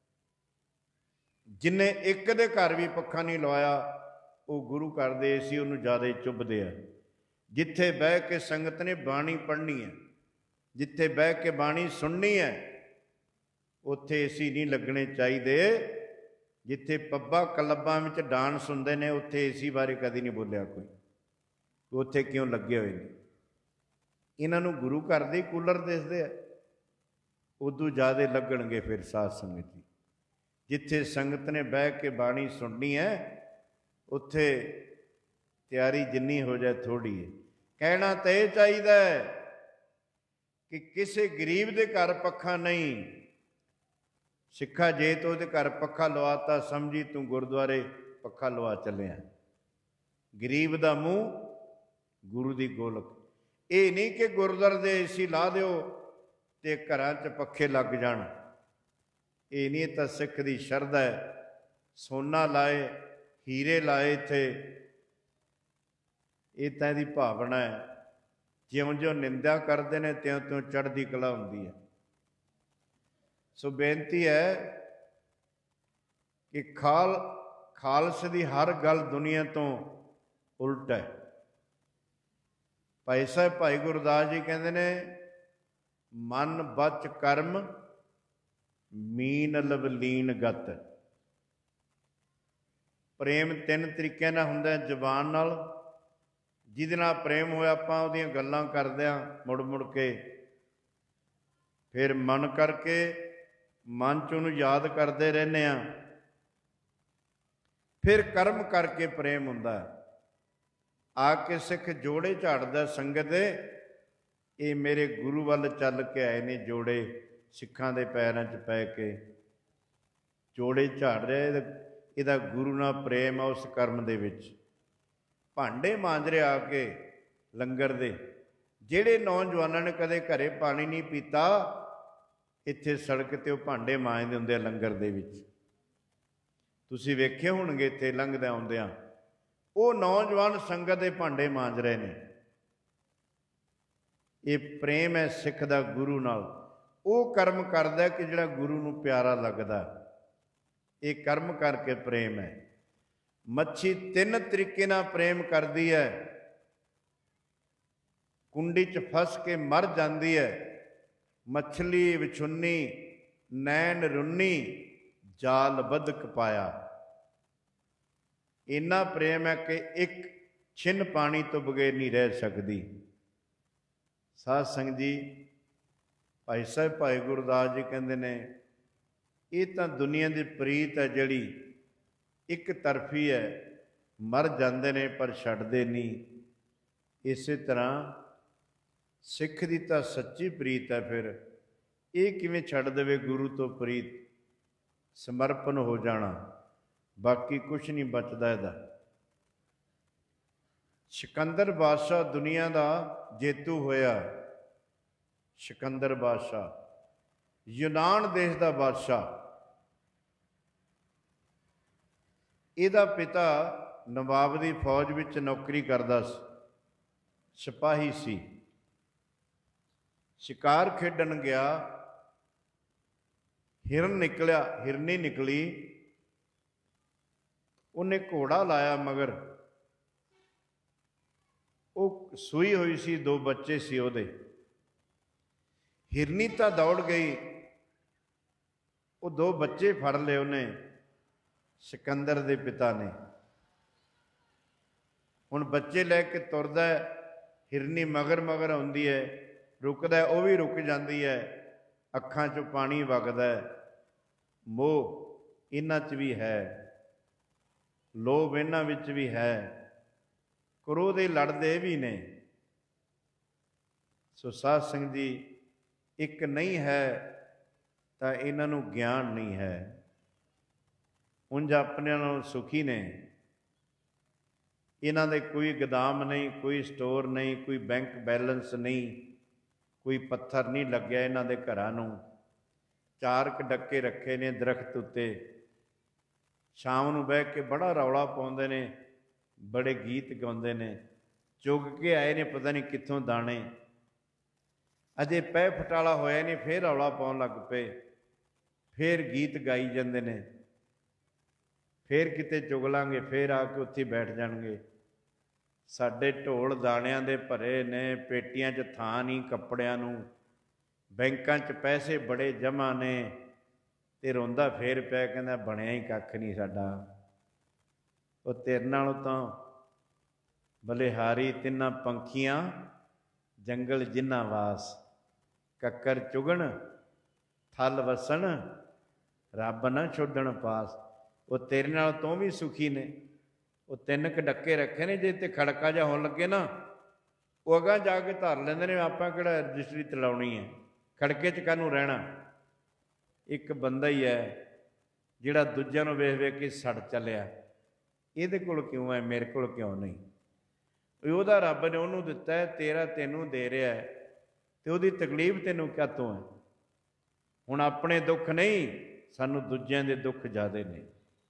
ਜਿੰਨੇ ਇੱਕ ਦੇ ਘਰ ਵੀ ਪੱਖਾ ਨਹੀਂ ਲਵਾਇਆ, ਉਹ ਗੁਰੂ ਘਰ ਦੇ ਏਸੀ ਉਹਨੂੰ ਜ਼ਿਆਦਾ ਹੀ ਚੁੱਭਦੇ ਆ। ਜਿੱਥੇ ਬਹਿ ਕੇ ਸੰਗਤ ਨੇ ਬਾਣੀ ਪੜ੍ਹਨੀ ਹੈ, ਜਿੱਥੇ ਬਹਿ ਕੇ ਬਾਣੀ ਸੁਣਨੀ ਹੈ, ਉੱਥੇ ਏਸੀ ਨਹੀਂ ਲੱਗਣੇ ਚਾਹੀਦੇ। ਜਿੱਥੇ ਪੱਬਾਂ ਕਲੱਬਾਂ ਵਿੱਚ ਡਾਂਸ ਹੁੰਦੇ ਨੇ, ਉੱਥੇ ਏਸੀ ਬਾਰੇ ਕਦੀ ਨਹੀਂ ਬੋਲਿਆ ਕੋਈ। ਉੱਥੇ ਕਿਉਂ ਲੱਗੇ ਹੋਏ ਨੇ? ਇਹਨਾਂ ਨੂੰ ਗੁਰੂ ਘਰ ਦੇ ਕੂਲਰ ਦਿਸਦੇ ਆ, ਉਦੋਂ ਜ਼ਿਆਦਾ ਲੱਗਣਗੇ ਫਿਰ ਸਾਧ ਸੰਗਤ ਜੀ। ਜਿੱਥੇ ਸੰਗਤ ਨੇ ਬਹਿ ਕੇ ਬਾਣੀ ਸੁਣਨੀ ਹੈ, ਉੱਥੇ ਤਿਆਰੀ ਜਿੰਨੀ ਹੋ ਜਾਏ ਥੋੜ੍ਹੀ ਹੈ। ਕਹਿਣਾ ਤਾਂ ਇਹ ਚਾਹੀਦਾ ਹੈ ਕਿ ਕਿਸੇ ਗਰੀਬ ਦੇ ਘਰ ਪੱਖਾ ਨਹੀਂ। ਸਿੱਖਾ ਜੇ ਤੂੰ ਉਹਦੇ ਘਰ ਪੱਖਾ ਲਵਾਤਾ, ਸਮਝੀ ਤੂੰ ਗੁਰਦੁਆਰੇ ਪੱਖਾ ਲਵਾ ਚੱਲਿਆ। ਗਰੀਬ ਦਾ ਮੂੰਹ ਗੁਰੂ ਦੀ ਗੋਲਕ। ਇਹ ਨਹੀਂ ਕਿ ਗੁਰਦੁਆਰੇ ਦੇ ਏਸੀ ਲਾ ਦਿਓ ਤੇ ਘਰਾਂ 'ਚ ਪੱਖੇ ਲੱਗ ਜਾਣ। ਇਹ ਨਹੀਂ, ਤਾਂ ਸਿੱਖ ਦੀ ਸ਼ਰਧਾ ਹੈ। ਸੋਨਾ ਲਾਏ, ਹੀਰੇ ਲਾਏ ਇੱਥੇ, ਇਹ ਤਾਂ ਇਹਦੀ ਭਾਵਨਾ ਹੈ। ਜਿਉਂ-ਜਿਉਂ ਨਿੰਦਾ ਕਰਦੇ ਨੇ, ਤਿਉਂ-ਤਿਉਂ ਚੜ੍ਹਦੀ ਕਲਾ ਹੁੰਦੀ ਹੈ। ਸੋ ਬੇਨਤੀ ਹੈ ਕਿ ਖਾਲਸੇ ਦੀ ਹਰ ਗੱਲ ਦੁਨੀਆ ਤੋਂ ਉਲਟ ਹੈ। ਭਾਈ ਸਾਹਿਬ ਭਾਈ ਗੁਰਦਾਸ ਜੀ ਕਹਿੰਦੇ ਨੇ, ਮਨ ਬਚ ਕਰਮ ਮੀਨ ਲਵਲੀਨ ਗਤ। ਪ੍ਰੇਮ 3 ਤਰੀਕਿਆਂ ਨਾਲ ਹੁੰਦਾ, ਜ਼ੁਬਾਨ ਨਾਲ, ਜਿਹਦੇ ਨਾਲ ਪ੍ਰੇਮ ਹੋਇਆ ਆਪਾਂ ਉਹਦੀਆਂ ਗੱਲਾਂ ਕਰਦੇ ਹਾਂ ਮੁੜ ਮੁੜ ਕੇ, ਫਿਰ ਮਨ ਕਰਕੇ ਮਨ 'ਚ ਉਹਨੂੰ ਯਾਦ ਕਰਦੇ ਰਹਿੰਦੇ ਹਾਂ। ਫਿਰ ਕਰਮ ਕਰਕੇ ਪ੍ਰੇਮ ਹੁੰਦਾ। ਆ ਕੇ ਸਿੱਖ ਜੋੜੇ ਝਾੜਦਾ ਸੰਗਤ ਦੇ, ਇਹ ਮੇਰੇ ਗੁਰੂ ਵੱਲ ਚੱਲ ਕੇ ਆਏ ਨੇ ਜੋੜੇ, ਸਿੱਖਾਂ ਦੇ ਪੈਰਾਂ 'ਚ ਪੈ ਕੇ ਜੋੜੇ ਝਾੜ ਰਿਹਾ। ਇਹਦਾ ਗੁਰੂ ਨਾਲ ਪ੍ਰੇਮ ਆ ਉਸ ਕਰਮ ਦੇ ਵਿੱਚ। ਭਾਂਡੇ ਮਾਂਜ ਰਿਹਾ ਆ ਕੇ ਲੰਗਰ ਦੇ। ਜਿਹੜੇ ਨੌਜਵਾਨਾਂ ਨੇ ਕਦੇ ਘਰੇ ਪਾਣੀ ਨਹੀਂ ਪੀਤਾ, ਇੱਥੇ ਸੜਕ 'ਤੇ ਉਹ ਭਾਂਡੇ ਮਾਂਜਦੇ ਹੁੰਦੇ ਆ ਲੰਗਰ ਦੇ ਵਿੱਚ। ਤੁਸੀਂ ਵੇਖੇ ਹੋਣਗੇ ਇੱਥੇ ਲੰਘਦਿਆਂ ਆਉਂਦਿਆਂ, ਉਹ ਨੌਜਵਾਨ ਸੰਗਤ ਦੇ ਭਾਂਡੇ ਮਾਂਜ ਰਹੇ ਨੇ। ਇਹ ਪ੍ਰੇਮ ਹੈ ਸਿੱਖ ਦਾ ਗੁਰੂ ਨਾਲ। ਉਹ ਕਰਮ ਕਰਦਾ ਕਿ ਜਿਹੜਾ ਗੁਰੂ ਨੂੰ ਪਿਆਰਾ ਲੱਗਦਾ। ਇਹ ਕਰਮ ਕਰਕੇ ਪ੍ਰੇਮ ਹੈ। ਮੱਛੀ 3 ਤਰੀਕੇ ਨਾਲ ਪ੍ਰੇਮ ਕਰਦੀ ਹੈ। ਕੁੰਡੀ 'ਚ ਫਸ ਕੇ ਮਰ ਜਾਂਦੀ ਹੈ। ਮੱਛਲੀ ਵਿਛੁੰਨੀ ਨੈਣ ਰੁੰਨੀ ਜਾਲ ਬਦਕ ਪਾਇਆ। ਇੰਨਾ ਪ੍ਰੇਮ ਹੈ ਕਿ ਇੱਕ ਛਿਨ ਪਾਣੀ ਤੋਂ ਬਗੈਰ ਨਹੀਂ ਰਹਿ ਸਕਦੀ। ਸਾਧ ਸੰਗਤ ਜੀ, ਭਾਈ ਸਾਹਿਬ ਭਾਈ ਗੁਰਦਾਸ ਜੀ ਕਹਿੰਦੇ ਨੇ, ਇਹ ਤਾਂ ਦੁਨੀਆ ਦੀ ਪ੍ਰੀਤ ਹੈ ਜਿਹੜੀ ਇੱਕ ਤਰਫੀ ਹੈ। ਮਰ ਜਾਂਦੇ ਨੇ ਪਰ ਛੱਡਦੇ ਨਹੀਂ। ਇਸੇ ਤਰ੍ਹਾਂ ਸਿੱਖ ਦੀ ਤਾਂ ਸੱਚੀ ਪ੍ਰੀਤ ਹੈ। ਫਿਰ ਇਹ ਕਿਵੇਂ ਛੱਡ ਦੇਵੇ ਗੁਰੂ ਤੋਂ ਪ੍ਰੀਤ? ਸਮਰਪਣ ਹੋ ਜਾਣਾ, ਬਾਕੀ ਕੁਛ ਨਹੀਂ ਬਚਦਾ ਇਹਦਾ। ਸਿਕੰਦਰ ਬਾਦਸ਼ਾਹ ਦੁਨੀਆ ਦਾ ਜੇਤੂ ਹੋਇਆ। ਸਿਕੰਦਰ ਬਾਦਸ਼ਾਹ ਯੂਨਾਨ ਦੇਸ਼ ਦਾ ਬਾਦਸ਼ਾਹ। ਇਹਦਾ ਪਿਤਾ ਨਵਾਬ ਦੀ ਫੌਜ ਵਿੱਚ ਨੌਕਰੀ ਕਰਦਾ ਸੀ, ਸਿਪਾਹੀ ਸੀ। ਸ਼ਿਕਾਰ ਖੇਡਣ ਗਿਆ, ਹਿਰਨ ਨਿਕਲਿਆ, ਹਿਰਨੀ ਨਿਕਲੀ। ਉਹਨੇ ਘੋੜਾ ਲਾਇਆ ਮਗਰ। ਉਹ ਸੂਈ ਹੋਈ ਸੀ, 2 ਬੱਚੇ ਸੀ ਉਹਦੇ। ਹਿਰਨੀ ਤਾਂ ਦੌੜ ਗਈ, ਉਹ 2 ਬੱਚੇ ਫੜ ਲਏ ਉਹਨੇ, ਸਿਕੰਦਰ ਦੇ ਪਿਤਾ ਨੇ। ਹੁਣ ਬੱਚੇ ਲੈ ਕੇ ਤੁਰਦਾ, ਹਿਰਨੀ ਮਗਰ ਮਗਰ ਆਉਂਦੀ ਹੈ, ਰੁਕਦਾ, ਉਹ ਵੀ ਰੁਕ ਜਾਂਦੀ ਹੈ। ਅੱਖਾਂ 'ਚੋਂ ਪਾਣੀ ਵਗਦਾ। ਮੋਹ ਇਹਨਾਂ 'ਚ ਵੀ ਹੈ, ਲੋਭ ਇਹਨਾਂ ਵਿੱਚ ਵੀ ਹੈ, ਕ੍ਰੋਧ ਇਹ ਲੜਦੇ ਵੀ ਨੇ। ਸੋ ਸਾਧ ਸੰਗਤ ਜੀ, ਇੱਕ ਨਹੀਂ ਹੈ ਤਾਂ ਇਹਨਾਂ ਨੂੰ ਗਿਆਨ ਨਹੀਂ ਹੈ। ਉਂਝ ਆਪਣਿਆਂ ਨਾਲ ਸੁਖੀ ਨੇ। ਇਹਨਾਂ ਦੇ ਕੋਈ ਗੋਦਾਮ ਨਹੀਂ, ਕੋਈ ਸਟੋਰ ਨਹੀਂ, ਕੋਈ ਬੈਂਕ ਬੈਲੈਂਸ ਨਹੀਂ, ਕੋਈ ਪੱਥਰ ਨਹੀਂ ਲੱਗਿਆ ਇਹਨਾਂ ਦੇ ਘਰਾਂ ਨੂੰ। 4 ਡੱਕੇ ਰੱਖੇ ਨੇ ਦਰਖਤ ਉੱਤੇ। ਸ਼ਾਮ ਨੂੰ ਬਹਿ ਕੇ ਬੜਾ ਰੌਲਾ ਪਾਉਂਦੇ ਨੇ, ਬੜੇ ਗੀਤ ਗਾਉਂਦੇ ਨੇ। ਚੁੱਗ ਕੇ ਆਏ ਨੇ ਪਤਾ ਨਹੀਂ ਕਿੱਥੋਂ ਦਾਣੇ, ਅਜੇ ਪੈ ਫਟਾਲਾ ਹੋਇਆ ਨਹੀਂ, ਫੇਰ ਰੌਲਾ ਪਾਉਣ ਲੱਗ ਪਏ, ਫੇਰ ਗੀਤ ਗਾਈ ਜਾਂਦੇ ਨੇ। ਫੇਰ ਕਿਤੇ ਚੁਗ ਲਾਂਗੇ, ਫੇਰ ਆ ਕੇ ਉੱਥੇ ਬੈਠ ਜਾਣਗੇ। ਸਾਡੇ ਢੋਲ ਦਾਣਿਆਂ ਦੇ ਭਰੇ ਨੇ, ਪੇਟੀਆਂ 'ਚ ਥਾਂ ਨਹੀਂ ਕੱਪੜਿਆਂ ਨੂੰ, ਬੈਂਕਾਂ 'ਚ ਪੈਸੇ ਬੜੇ ਜਮ੍ਹਾਂ ਨੇ। ਤੇ ਰੋਂਦਾ ਫੇਰ ਪਿਆ, ਕਹਿੰਦਾ ਬਣਿਆ ਹੀ ਕੱਖ ਨਹੀਂ ਸਾਡਾ। ਉਹ ਤੇਰੇ ਨਾਲੋਂ ਤਾਂ ਬਲਿਹਾਰੀ 3 ਪੰਖੀਆਂ ਜੰਗਲ ਜਿਨ੍ਹਾਂ ਵਾਸ, ਕੱਕਰ ਚੁਗਣ ਥਲ ਵਸਣ ਰੱਬ ਨਾ ਛੋਡਣ ਪਾਸ। ਉਹ ਤੇਰੇ ਨਾਲ ਤੋਂ ਵੀ ਸੁਖੀ ਨੇ। ਉਹ 3 ਡੱਕੇ ਰੱਖੇ ਨੇ, ਜੇ ਤੇ ਖੜਕਾ ਜਿਹਾ ਹੋਣ ਲੱਗੇ ਨਾ, ਉਹ ਅਗਾਂਹ ਜਾ ਕੇ ਧਰ ਲੈਂਦੇ ਨੇ। ਆਪਾਂ ਕਿਹੜਾ ਰਜਿਸਟਰੀ ਤਲਾਉਣੀ ਹੈ, ਖੜਕੇ 'ਚ ਕਾਹਨੂੰ ਰਹਿਣਾ। ਇੱਕ ਬੰਦਾ ਹੀ ਹੈ ਜਿਹੜਾ ਦੂਜਿਆਂ ਨੂੰ ਵੇਖ ਵੇਖ ਕੇ ਸੜ ਚੱਲਿਆ। ਇਹਦੇ ਕੋਲ ਕਿਉਂ ਹੈ, ਮੇਰੇ ਕੋਲ ਕਿਉਂ ਨਹੀਂ? ਉਹਦਾ ਰੱਬ ਨੇ ਉਹਨੂੰ ਦਿੱਤਾ ਹੈ, ਤੇਰਾ ਤੈਨੂੰ ਦੇ ਰਿਹਾ ਹੈ, ਤੇ ਉਹਦੀ ਤਕਲੀਫ ਤੈਨੂੰ ਕਾਹਤੋਂ ਹੈ? ਹੁਣ ਆਪਣੇ ਦੁੱਖ ਨਹੀਂ, ਸਾਨੂੰ ਦੂਜਿਆਂ ਦੇ ਦੁੱਖ ਜ਼ਿਆਦੇ ਨੇ।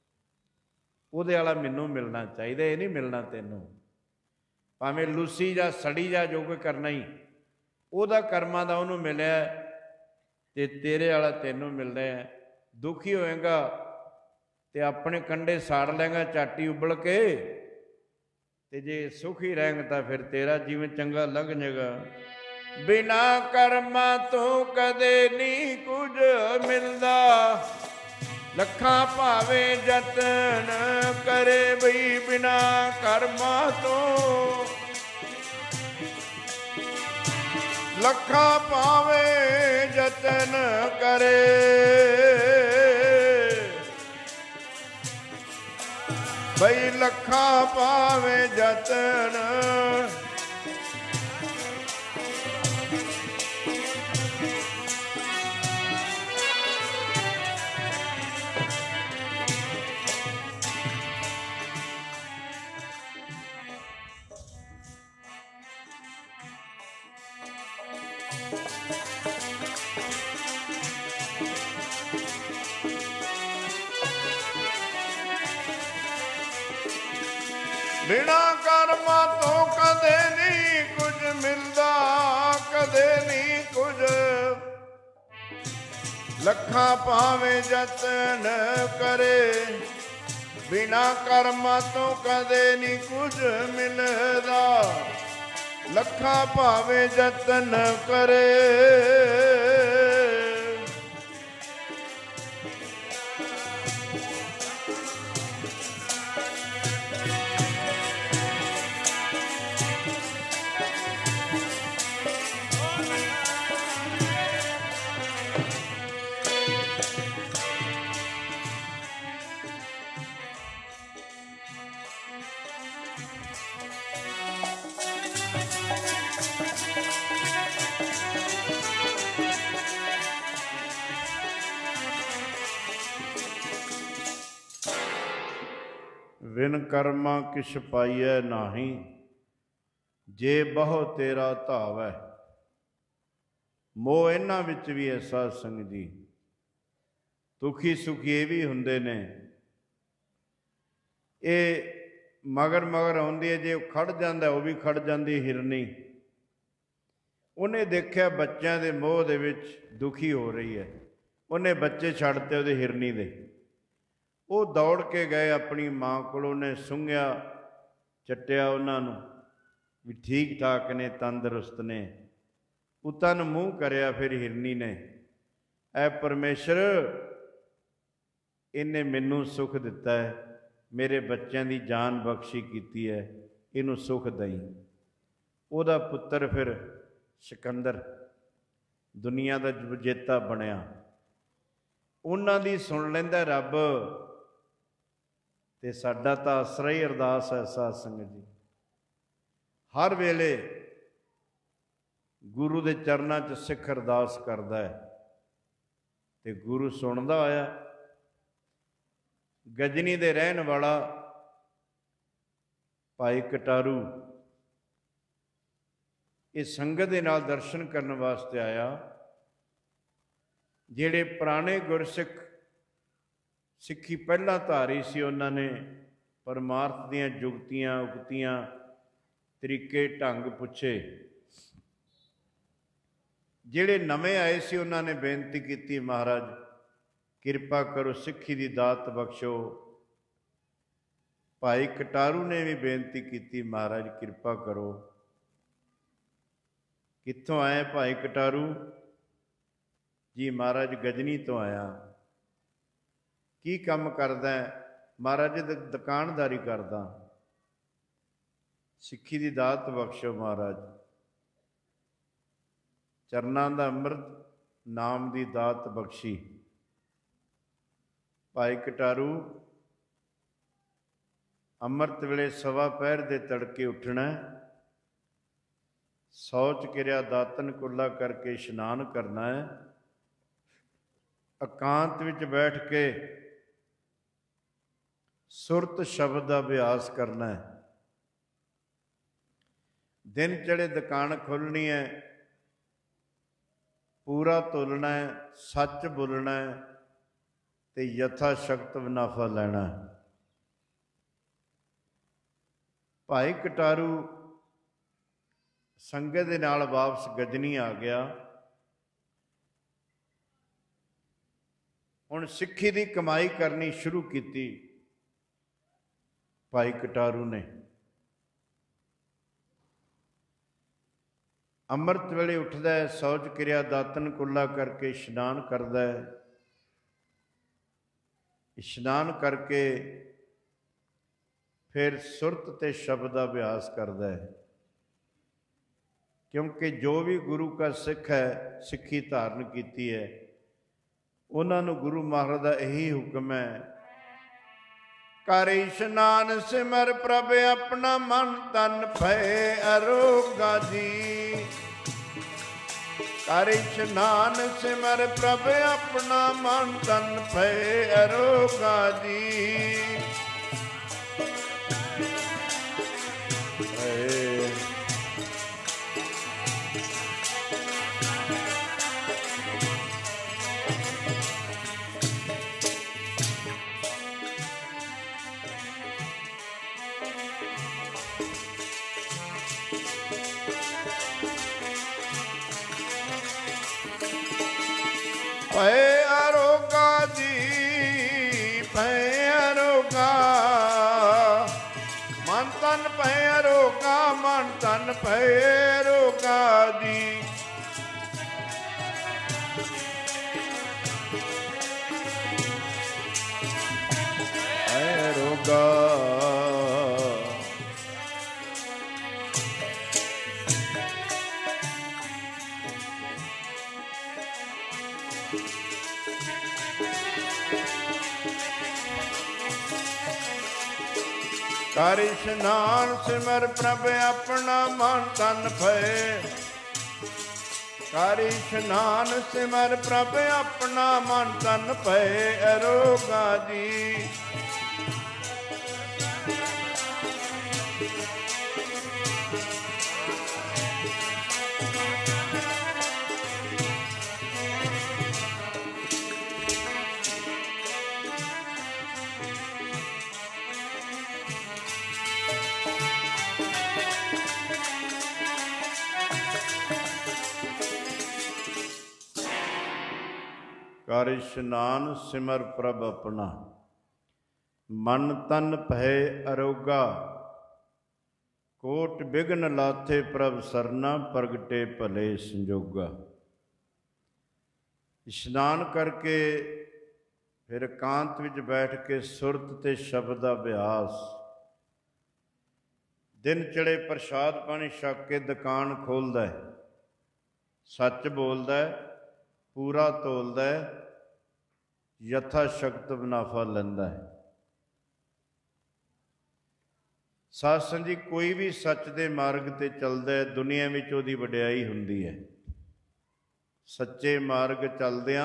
ਉਹਦੇ ਵਾਲਾ ਮੈਨੂੰ ਮਿਲਣਾ ਚਾਹੀਦਾ, ਇਹ ਨਹੀਂ ਮਿਲਣਾ ਤੈਨੂੰ। ਭਾਵੇਂ ਲੂਸੀ ਜਾਂ ਸੜੀ ਜਾਂ ਜੋ ਕੋਈ ਕਰਨਾ ਹੀ, ਉਹਦਾ ਕਰਮਾਂ ਦਾ ਉਹਨੂੰ ਮਿਲਿਆ, ਤੇ ਤੇਰੇ ਵਾਲਾ ਤੈਨੂੰ ਮਿਲਦਾ ਹੈ। ਦੁਖੀ ਹੋਏਗਾ ਤੇ ਆਪਣੇ ਕੰਡੇ ਸਾੜ ਲੈਂਗਾ ਝਾਟੀ ਉਬਲ ਕੇ, ਤੇ ਜੇ ਸੁਖੀ ਰਹੇਂਗਾ ਤਾਂ ਫਿਰ ਤੇਰਾ ਜੀਵਨ ਚੰਗਾ ਲੰਘ ਜਾਏਗਾ। ਬਿਨਾ ਕਰਮਾਂ ਤੋਂ ਕਦੇ ਨਹੀਂ ਕੁਝ ਮਿਲਦਾ, ਲੱਖਾਂ ਭਾਵੇਂ ਯਤਨ ਕਰੇ ਬਈ ਬਿਨਾ ਕਰਮਾਂ ਤੋਂ ਲੱਖਾਂ ਪਾਵੇ ਜਤਨ ਕਰੇ, ਬਈ ਲੱਖਾਂ ਪਾਵੇ ਜਤਨ, ਬਿਨਾ ਕਰਮਾਂ ਤੋਂ ਕਦੇ ਨਹੀਂ ਕੁਝ ਮਿਲਦਾ, ਕਦੇ ਨਹੀਂ ਕੁਝ, ਲੱਖਾਂ ਭਾਵੇਂ ਯਤਨ ਕਰੇ, ਬਿਨਾ ਕਰਮਾਂ ਤੋਂ ਕਦੇ ਨਹੀਂ ਕੁਝ ਮਿਲਦਾ, ਲੱਖਾਂ ਭਾਵੇਂ ਯਤਨ ਕਰੇ। ਵਿਨ ਕਰਮਾ ਕਿਛ ਪਾਈਐ ਨਾਹੀ, ਜੇ ਬਹੁ ਤੇਰਾ ਧਾਵੈ। ਮੋਹ ਇਹਨਾਂ ਵਿੱਚ ਵੀ ਹੈ ਸਾਧ ਸੰਗਤ ਜੀ। ਦੁਖੀ ਸੁਖੀ ਇਹ ਵੀ ਹੁੰਦੇ ਨੇ, ਇਹ ਮਗਰ ਮਗਰ ਆਉਂਦੀ ਹੈ। ਜੇ ਉਹ ਖੜ ਜਾਂਦਾ ਉਹ ਵੀ ਖੜ ਜਾਂਦੀ ਹਿਰਨੀ। ਉਹਨੇ ਦੇਖਿਆ ਬੱਚਿਆਂ ਦੇ ਮੋਹ ਦੇ ਵਿੱਚ ਦੁਖੀ ਹੋ ਰਹੀ ਹੈ, ਉਹਨੇ ਬੱਚੇ ਛੱਡਤੇ ਉਹਦੇ ਹਿਰਨੀ ਦੇ। ਉਹ ਦੌੜ ਕੇ ਗਏ ਆਪਣੀ ਮਾਂ ਕੋਲ, ਉਹਨੇ ਸੁੰਘਿਆ ਚੱਟਿਆ ਉਹਨਾਂ ਨੂੰ ਵੀ ਠੀਕ ਠਾਕ ਨੇ, ਤੰਦਰੁਸਤ ਨੇ। ਪੁੱਤਾਂ ਨੂੰ ਮੂੰਹ ਕਰਿਆ ਫਿਰ ਹਿਰਨੀ ਨੇ, ਐ ਪਰਮੇਸ਼ਰ ਇਹਨੇ ਮੈਨੂੰ ਸੁੱਖ ਦਿੱਤਾ ਹੈ, ਮੇਰੇ ਬੱਚਿਆਂ ਦੀ ਜਾਨ ਬਖਸ਼ੀ ਕੀਤੀ ਹੈ, ਇਹਨੂੰ ਸੁੱਖ ਦਈ। ਉਹਦਾ ਪੁੱਤਰ ਫਿਰ ਸਿਕੰਦਰ ਦੁਨੀਆ ਦਾ ਵਿਜੇਤਾ ਬਣਿਆ। ਉਹਨਾਂ ਦੀ ਸੁਣ ਲੈਂਦਾ ਰੱਬ, ਤੇ ਸਾਡਾ ਤਾਂ ਆਸਰਾ ਹੀ ਅਰਦਾਸ ਹੈ ਸਾਧ ਸੰਗਤ ਜੀ। ਹਰ ਵੇਲੇ ਗੁਰੂ ਦੇ ਚਰਨਾਂ 'ਚ ਸਿੱਖ ਅਰਦਾਸ ਕਰਦਾ ਹੈ ਤੇ ਗੁਰੂ ਸੁਣਦਾ ਹੋਇਆ। ਗਜਨੀ ਦੇ ਰਹਿਣ ਵਾਲਾ ਭਾਈ ਕਟਾਰੂ ਇਹ ਸੰਗਤ ਦੇ ਨਾਲ ਦਰਸ਼ਨ ਕਰਨ ਵਾਸਤੇ ਆਇਆ। ਜਿਹੜੇ ਪੁਰਾਣੇ ਗੁਰਸਿੱਖ ਸਿੱਖੀ ਪਹਿਲਾਂ ਧਾਰੀ ਸੀ, ਉਹਨਾਂ ਨੇ ਪਰਮਾਰਥ ਦੀਆਂ ਜੁਗਤੀਆਂ ਉਗਤੀਆਂ ਤਰੀਕੇ ਢੰਗ ਪੁੱਛੇ। ਜਿਹੜੇ ਨਵੇਂ ਆਏ ਸੀ ਉਹਨਾਂ ਨੇ ਬੇਨਤੀ ਕੀਤੀ, ਮਹਾਰਾਜ ਕਿਰਪਾ ਕਰੋ, ਸਿੱਖੀ ਦੀ ਦਾਤ ਬਖਸ਼ੋ। ਭਾਈ ਕਟਾਰੂ ਨੇ ਵੀ ਬੇਨਤੀ ਕੀਤੀ, ਮਹਾਰਾਜ ਕਿਰਪਾ ਕਰੋ। ਕਿੱਥੋਂ ਆਏ ਭਾਈ ਕਟਾਰੂ ਜੀ? ਮਹਾਰਾਜ ਗਜਨੀ ਤੋਂ ਆਇਆ। ਕੀ ਕੰਮ ਕਰਦਾ? ਮਹਾਰਾਜ ਦੁਕਾਨਦਾਰੀ ਕਰਦਾ। ਸਿੱਖੀ ਦੀ ਦਾਤ ਬਖਸ਼ੋ ਮਹਾਰਾਜ, ਚਰਨਾਂ ਦਾ ਅੰਮ੍ਰਿਤ ਨਾਮ ਦੀ ਦਾਤ ਬਖਸ਼ੀ। ਭਾਈ ਕਟਾਰੂ ਅੰਮ੍ਰਿਤ ਵੇਲੇ ਸਵਾ ਪਹਿਰ ਦੇ ਤੜਕੇ ਉੱਠਣਾ, ਸ਼ੌਚ ਕਿਰਿਆ ਦਾਤਨ ਕੁੱਲਾ ਕਰਕੇ ਇਸ਼ਨਾਨ ਕਰਨਾ ਹੈ, ਇਕਾਂਤ ਵਿੱਚ ਬੈਠ ਕੇ ਸੁਰਤ ਸ਼ਬਦ ਦਾ ਅਭਿਆਸ ਕਰਨਾ ਹੈ। ਦਿਨ ਚੜੇ ਦੁਕਾਨ ਖੋਲ੍ਹਣੀ ਹੈ, ਪੂਰਾ ਤੋਲਣਾ ਹੈ, ਸੱਚ ਬੋਲਣਾ ਹੈ ਤੇ ਯਥਾ ਸ਼ਕਤ ਮੁਨਾਫਾ ਲੈਣਾ ਹੈ। ਭਾਈ ਕਟਾਰੂ ਸੰਗਤ ਦੇ ਨਾਲ ਵਾਪਸ ਗਜਨੀ ਆ ਗਿਆ। ਹੁਣ ਸਿੱਖੀ ਦੀ ਕਮਾਈ ਕਰਨੀ ਸ਼ੁਰੂ ਕੀਤੀ ਭਾਈ ਕਟਾਰੂ ਨੇ। ਅੰਮ੍ਰਿਤ ਵੇਲੇ ਉੱਠਦਾ ਹੈ, ਸ਼ੌਚ ਕਿਰਿਆ ਦਾਤਨ ਕੁੱਲਾ ਕਰਕੇ ਇਸ਼ਨਾਨ ਕਰਦਾ ਹੈ। ਇਸ਼ਨਾਨ ਕਰਕੇ ਫਿਰ ਸੁਰਤ ਤੇ ਸ਼ਬਦ ਦਾ ਅਭਿਆਸ ਕਰਦਾ ਹੈ। क्योंकि जो भी गुरु का सिख है, सिक्खी धारण की है, उन्होंने गुरु महाराज का यही हुक्म है, कर इशनान सिमर प्रभ अपना मन तन भय अरोगा जी। कर इशनान सिमर प्रभ अपना मन तन भय अरोगा जी। भय अरोगा जी, भय अरोगा, मन तन भय अरोगा, मन तन भय अरोगा जी। भय अरोगा, कर इशनान सिमर प्रभ अपना मन तन भय। कर इशनान सिमर प्रभ अपना मन तन भय अरोगा जी। कर इशनान सिमर प्रभ अपना मन तन भय अरोगा। कोट बिघन लाथे प्रभ सरना, प्रगटे भले संजोगा। इशनान करके फिर एकांत विच बैठ के सुरत ते शब्द दा अभ्यास, दिन चढ़े प्रसाद पानी छक के दुकान खोलदा है, सच बोलदा है, पूरा तोलदा है, यथा शक्त मुनाफा लैंदा है। साध संगत जी, कोई भी सच दे मार्ग ते चलदा है, दुनिया विच उहदी वडियाई हुंदी है। सच्चे मार्ग चलदियां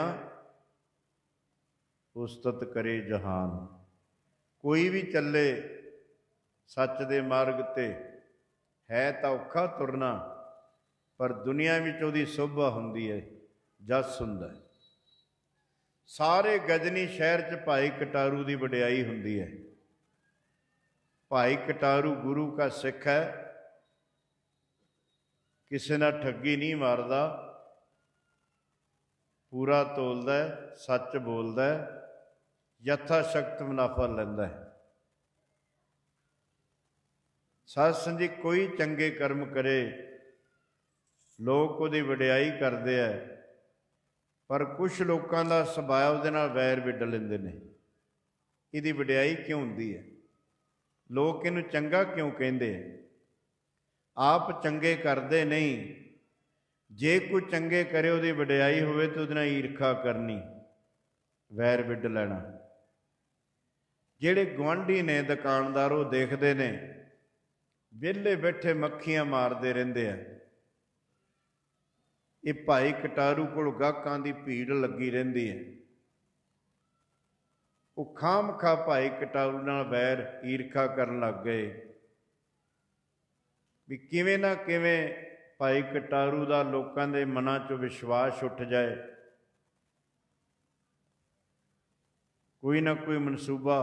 उस्तत करे जहान। कोई भी चले सच दे मार्ग ते, है तां औखा तुरना, पर दुनिया विच उहदी शोभा हुंदी है, जस हुंदा है। सारे गजनी शहर च भाई कटारू की वडियाई हुंदी है। भाई कटारू गुरु का सिख है, किसी ना ठगी नहीं मारदा, पूरा तोलदा है, सच बोलदा है, यथा शक्त मुनाफा लैंदा है। साध संगत जी, कोई चंगे कर्म करे, लोग उहदी वडियाई करते हैं, पर कुछ लोगों का सुभाव उहदे नाल वैर विड लैंदे ने। इहदी वडियाई क्यों हुंदी है? लोग इहनूं चंगा क्यों कहिंदे? आप चंगे करते नहीं, जे कोई चंगे करे उहदी वडियाई होवे तो उहदे नाल ईरखा करनी, वैर विड लैना। जिहड़े गुआंढी ने दुकानदार वो देखते ने विहले बैठे मक्खियां मारते रहिंदे आ, ये भाई कटारू कोल गाहकां दी भीड़ लगी रहिंदी है। वो खाम खा भाई कटारू नाल वैर ईरखा करन लग गए भी किवें ना किवें भाई कटारू दा लोकां दे मनां चों विश्वास उठ जाए, कोई ना कोई मनसूबा।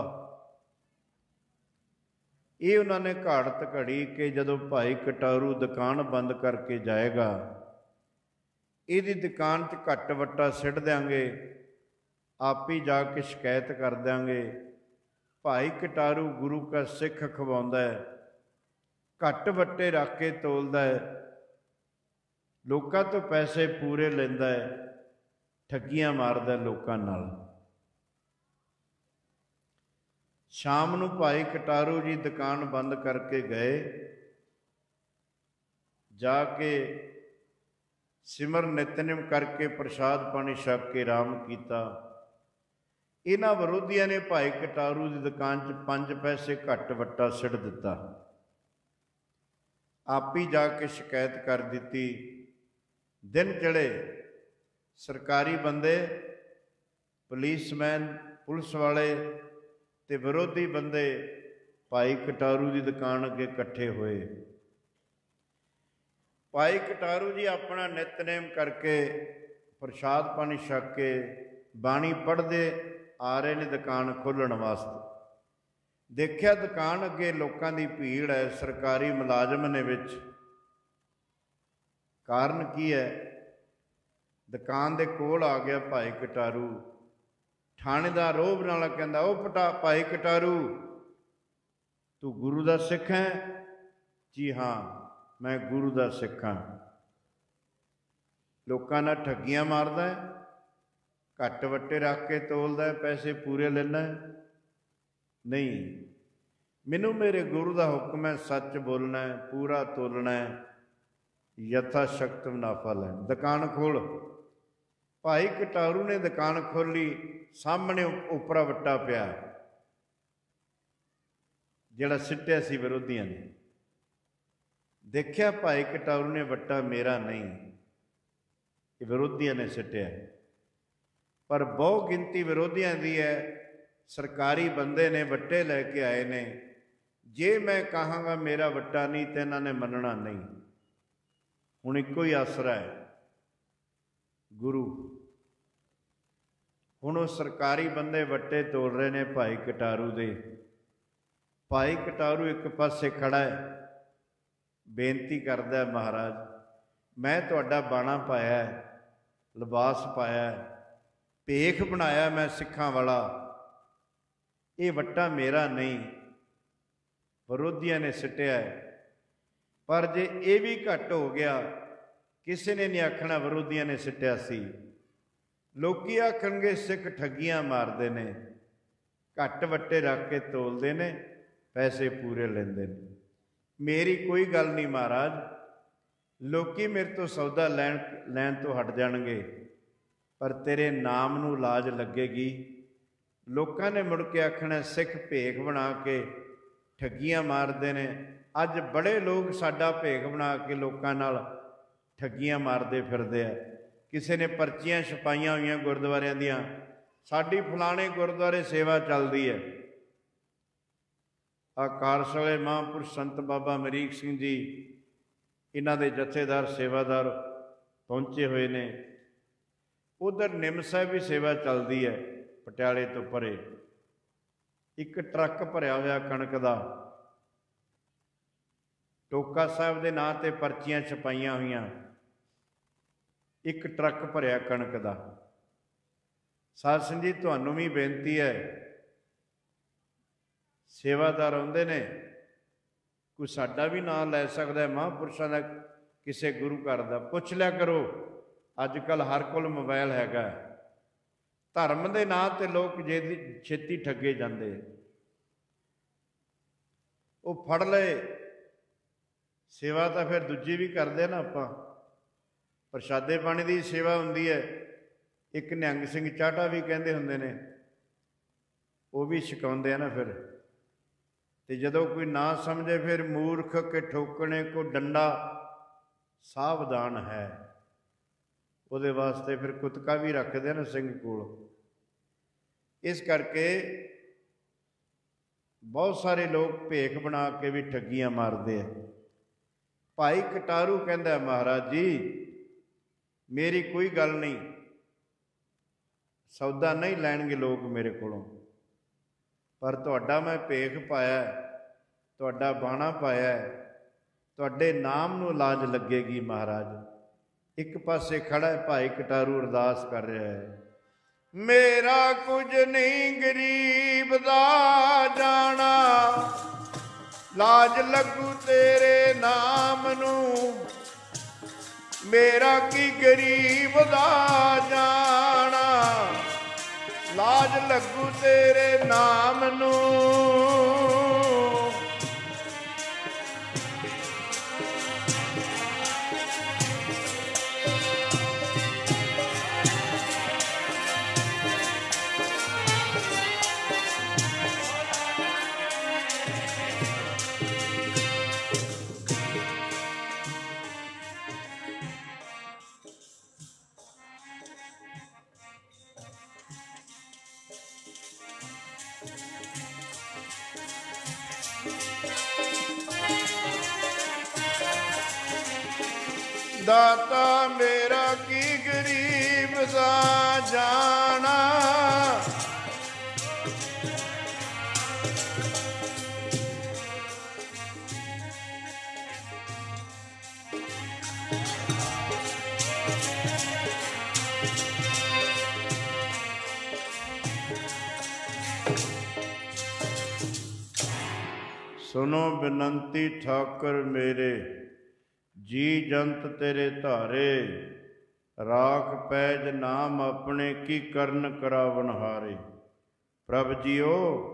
ये उन्होंने घाड़त घड़ी कि जदों भाई कटारू दुकान बंद करके जाएगा, ਇਹਦੀ दुकान च घट वट्टा सिट देंगे, आप ही जाके शिकायत कर देंगे। भाई कटारू गुरु का सिख खवाउंदा है, घट वट्टे रख के तोलदा है, लोकां तो पैसे पूरे लैंदा है, ठगियां मारदा लोकां नाल। शाम नूं भाई कटारू जी दुकान बंद करके गए, जाके सिमर नितनेम करके प्रसाद पानी छक के आराम किया। इन्हां विरोधियों ने भाई कटारू की दुकान 5 पैसे घट वट्टा सिट दिता। आप ही जाके शिकायत कर दी। दिन चढ़े सरकारी बंदे, पुलिसमैन, पुलिस वाले ते विरोधी बंदे भाई कटारू की दुकान अगे इकट्ठे हुए। भाई कटारू जी अपना नितनेम करके प्रसाद पानी छक के बाणी पढ़ते आ रहे ने दुकान खोलण वास्ते। देखिया दुकान अगे लोगों की भीड़ है, सरकारी मुलाजम ने विच। कारण की है? दुकान दे कोल आ गया भाई कटारू। थानेदार रोब नाल कहंदा, ओ भाई कटारू, तू गुरु दा सिख है? जी हाँ, मैं गुरु दा सिख हाँ। लोकां नाल ठगियां मारदा है, घट वट्टे रख के तोलदा है, पैसे पूरे लेना है? नहीं, मैनू मेरे गुरु का हुक्म है सच बोलना है, पूरा तोलना है, यथा शक्त मुनाफा लैना। दुकान खोल। भाई कटारू ने दुकान खोली। सामने उपरा वट्टा पिया जिहड़ा सिट्टिया सी विरोधियों ने। देखिया भाई कटारू ने वट्टा मेरा नहीं, विरोधियों ने सिट्टिया। पर बहु गिनती विरोधियों की है। सरकारी बंदे ने वट्टे लैके आए ने। जे मैं कहांगा मेरा वट्टा नहीं तो इन्होंने मनना नहीं। हुण इक्को ही आसरा है, गुरु। हुण वो सरकारी बंदे वट्टे तोड़ रहे ने भाई कटारू दे। भाई कटारू एक पासे खड़ा है, बेनती करदा है, महाराज मैं तुहाडा बाणा पाया, लिबास पाया, भेख बनाया मैं सिखां वाला, ये वट्टा मेरा नहीं, विरोधियों ने सिटिया है। पर जे ये भी घट हो गया, किसी ने नहीं आखना विरोधियों ने सिटिया सी। लोकी आखणगे सिख ठगियां मारते ने, घट वट्टे रख के तोलते ने, पैसे पूरे लेंदे ने। मेरी कोई गल नहीं महाराज, लोकी मेरे तो सौदा लैन तो हट जाणगे, पर तेरे नाम नूं लाज लगेगी। लोगों ने मुड़ के आखना सिख भेख बना के ठगियां मारते हैं। अज बड़े लोग साडा भेख बना के लोगों नाल ठगियां मारते फिरदे आ। किसी ने पर्चियां छपाइयां हुई गुरुद्वारियां दियां, साडी फलाने गुरुद्वारे सेवा चलती है। कारसले महापुरुष संत बाबा अमरीक सिंह जी, इन्हां दे जथेदार सेवादार पहुंचे हुए ने। उधर निम साहिब भी सेवा चलती है, पटियाले तो परे। एक ट्रक भरिया हुआ कणक का, टोका साहब के नां ते पर्चियां छपाइयां हुई, एक ट्रक भरिया कणक का। साध संगत जी तुहानूं भी बेनती है, सेवादार आउंदे ने, कोई साडा भी नाम लै सकदा है, महापुरुषों का, किसी गुरु घर का, पुछ लिया करो। अजकल हर कोल मोबाइल हैगा। धर्म के नां ते लोग छेती ठगे जाते। वो फड़ ले सेवा तो फिर दूजी भी करते ना। आपां प्रशादे पानी की सेवा हुंदी है। एक निहंग सिंह चाटा भी कहते हुंदे ने, वो भी छकाउंदे आ ना। फिर ते जदों कोई ना समझे, फिर मूर्ख के ठोकने को डंडा सावधान है। उहदे वास्ते फिर कुतका भी रखते ना सिंह कोल। इस करके बहुत सारे लोग भेख बना के भी ठगियां मारते हैं। भाई कटारू कहता महाराज जी मेरी कोई गल नहीं, सौदा नहीं लैणगे लोग मेरे कोलों, पर तुहाडा मैं भेख पाया, तुहाडा बाणा पाया, तुहाडे नाम नूं लाज लगेगी महाराज। एक पासे खड़ा है भाई कटारू, अरदास कर रहा है, मेरा कुछ नहीं गरीब दा जाना, लाज लगू तेरे नाम नूं, मेरा की गरीब दा जाना, लाज लगू तेरे नाम नूं। दाता मेरा की गरीब दा जाना। सुनो बिनंती ठाकुर मेरे, जी जंत तेरे धारे। राख पैज नाम अपने की करन करावन हारे। प्रभ जीओ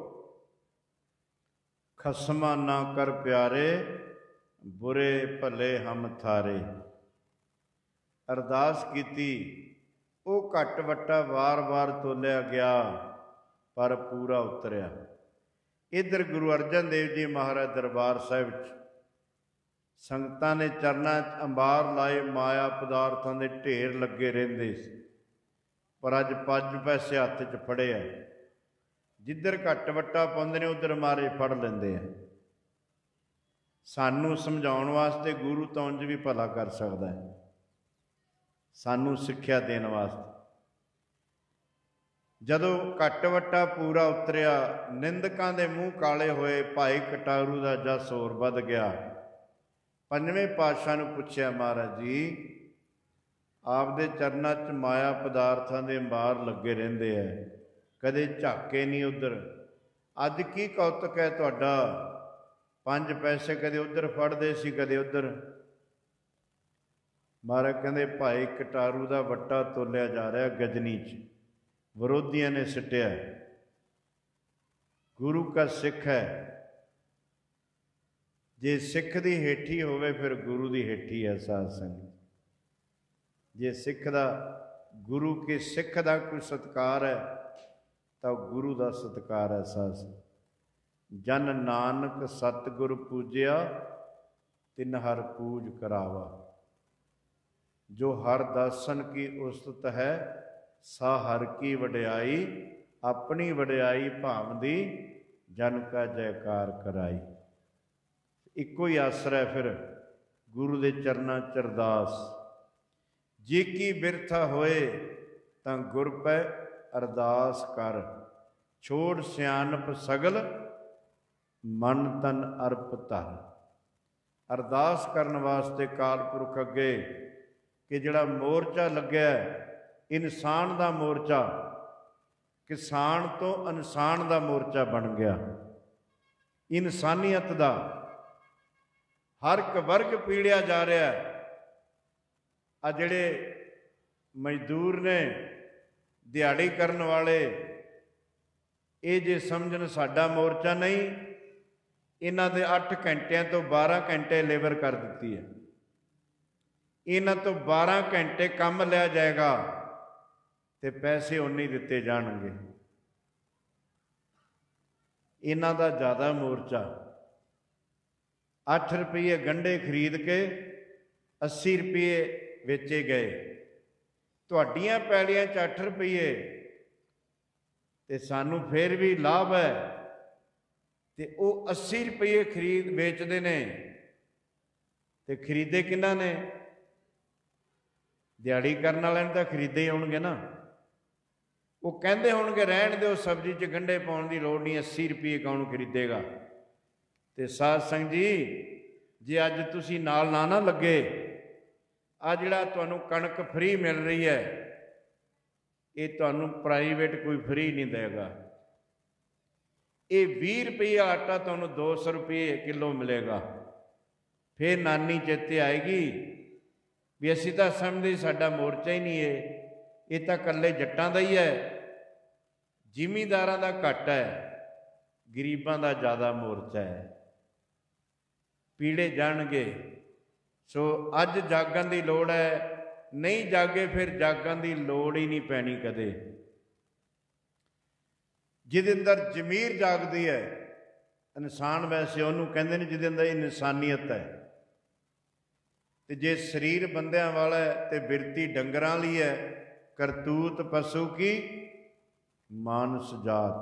खसमा ना कर प्यारे, बुरे भले हम थारे। अरदास कीती, वो घट वट्टा वार वार तोलिया गया पर पूरा उतरिया। इधर गुरु अर्जन देव जी महाराज दरबार साहिब संगतां ने चरनां च अंबार लाए, माया पदार्थां दे ढेर लगे रहिंदे सी, पर अज 5 पैसे हत्थ च फड़े आ। जिधर घट वट्टा पाउंदे ने उधर मारे फड़ लैंदे आ। सानू समझाउण वास्ते गुरु तां उंज भी भला कर सकदा है, सानू सिक्ख्या देण वास्ते। जदों घट वट्टा पूरा उतरिया, निंदकां दे मूँह काले होए, भाई कटारू दा जस होर वध गया। पंजवें पातशाह नूं पुछया, महाराज जी आपदे चरनां च माया पदार्थां दे अंबार लगे रहिंदे है, कदे झाके नहीं उधर, अज की कौतक है तुहाडा? 5 पैसे कदे उधर फड़दे सी कदे उधर। महाराज कहंदे भाई कटारू दा वट्टा तोलिया जा रहा गजनी च, विरोधियों ने सिटिया। गुरु का सिख है, जे सिख दी हेठी होवे फिर गुरु दी हेठी है। साध संगत जे सिख दा गुरु के सिख दा कोई सत्कार है तो गुरु दा सत्कार है। साध संगत जन नानक सतगुर पूजिया, तिन हर पूज करावा। जो हर दर्शन की उस्तत है, सा हर की वड्याई, अपनी वड्याई भावदी, जन का जयकार कराई। इको ही आसरा फिर गुरु दे चरना च अरदास। जी की बिरथा होए तां गुर पै अरदास कर, छोड़ सियानप सगल मन तन अर्प धर। अरदास करन वास्ते कालपुरख अगे कि जिहड़ा मोर्चा लग्या इंसान दा मोर्चा, किसान तो इंसान दा मोर्चा बन गया। इंसानियत दा हर एक वर्ग पीड़िया जा रहा है। आ जिहड़े मजदूर ने, दिहाड़ी करन वाले, ये जे समझन साडा मोर्चा नहीं, इन्हां दे 8 घंटियां तो 12 घंटे लेबर कर दिती है। इन्हां तो 12 घंटे काम लिया जाएगा ते पैसे उन्ने दिते जाणगे। इन्हां दा ज़्यादा मोर्चा। 8 रुपये गंढे खरीद के 80 रुपये बेचे गए। तुहाडियां पैलियां च 8 रुपये ते सानू फिर भी लाभ है, ते वो 80 रुपये खरीद बेचते ने, ते खरीदे किन्हां ने? दिहाड़ी करन वालिआं ने तां खरीदे ही होणगे ना। वो कहते होणगे रहण दिओ, सब्जी च गंढे पाउण दी लोड़ नहीं, 80 रुपये कौन खरीदेगा। तो साध संगत जी जे अज तुसीं नाल ना लगे, आ जिहड़ा तुहानूं कणक फ्री मिल रही है, ये तुहानूं प्राइवेट कोई फ्री नहीं देगा। ये 20 रुपये आटा तुहानूं 200 रुपये किलो मिलेगा। फिर नानी चेते आएगी भी असीं तां समझदे साडा मोर्चा ही नहीं है, ये तो कल्ले जट्टां दा ही है, जिमींदारां दा घट है, गरीबां दा ज़्यादा मोर्चा है। पीड़े जाणगे। सो अज जागण दी लोड़ है, नहीं जागे फिर जागण दी लोड़ ही नहीं पैनी कदे। जिहदे अंदर जमीर जागदी है, इंसान वैसे उहनूं कहंदे ने जिहदे अंदर इंसानियत है। ते जे शरीर बंदियां वाला है ते बिरती डंगरां लई है, करतूत पशु की मानस जात।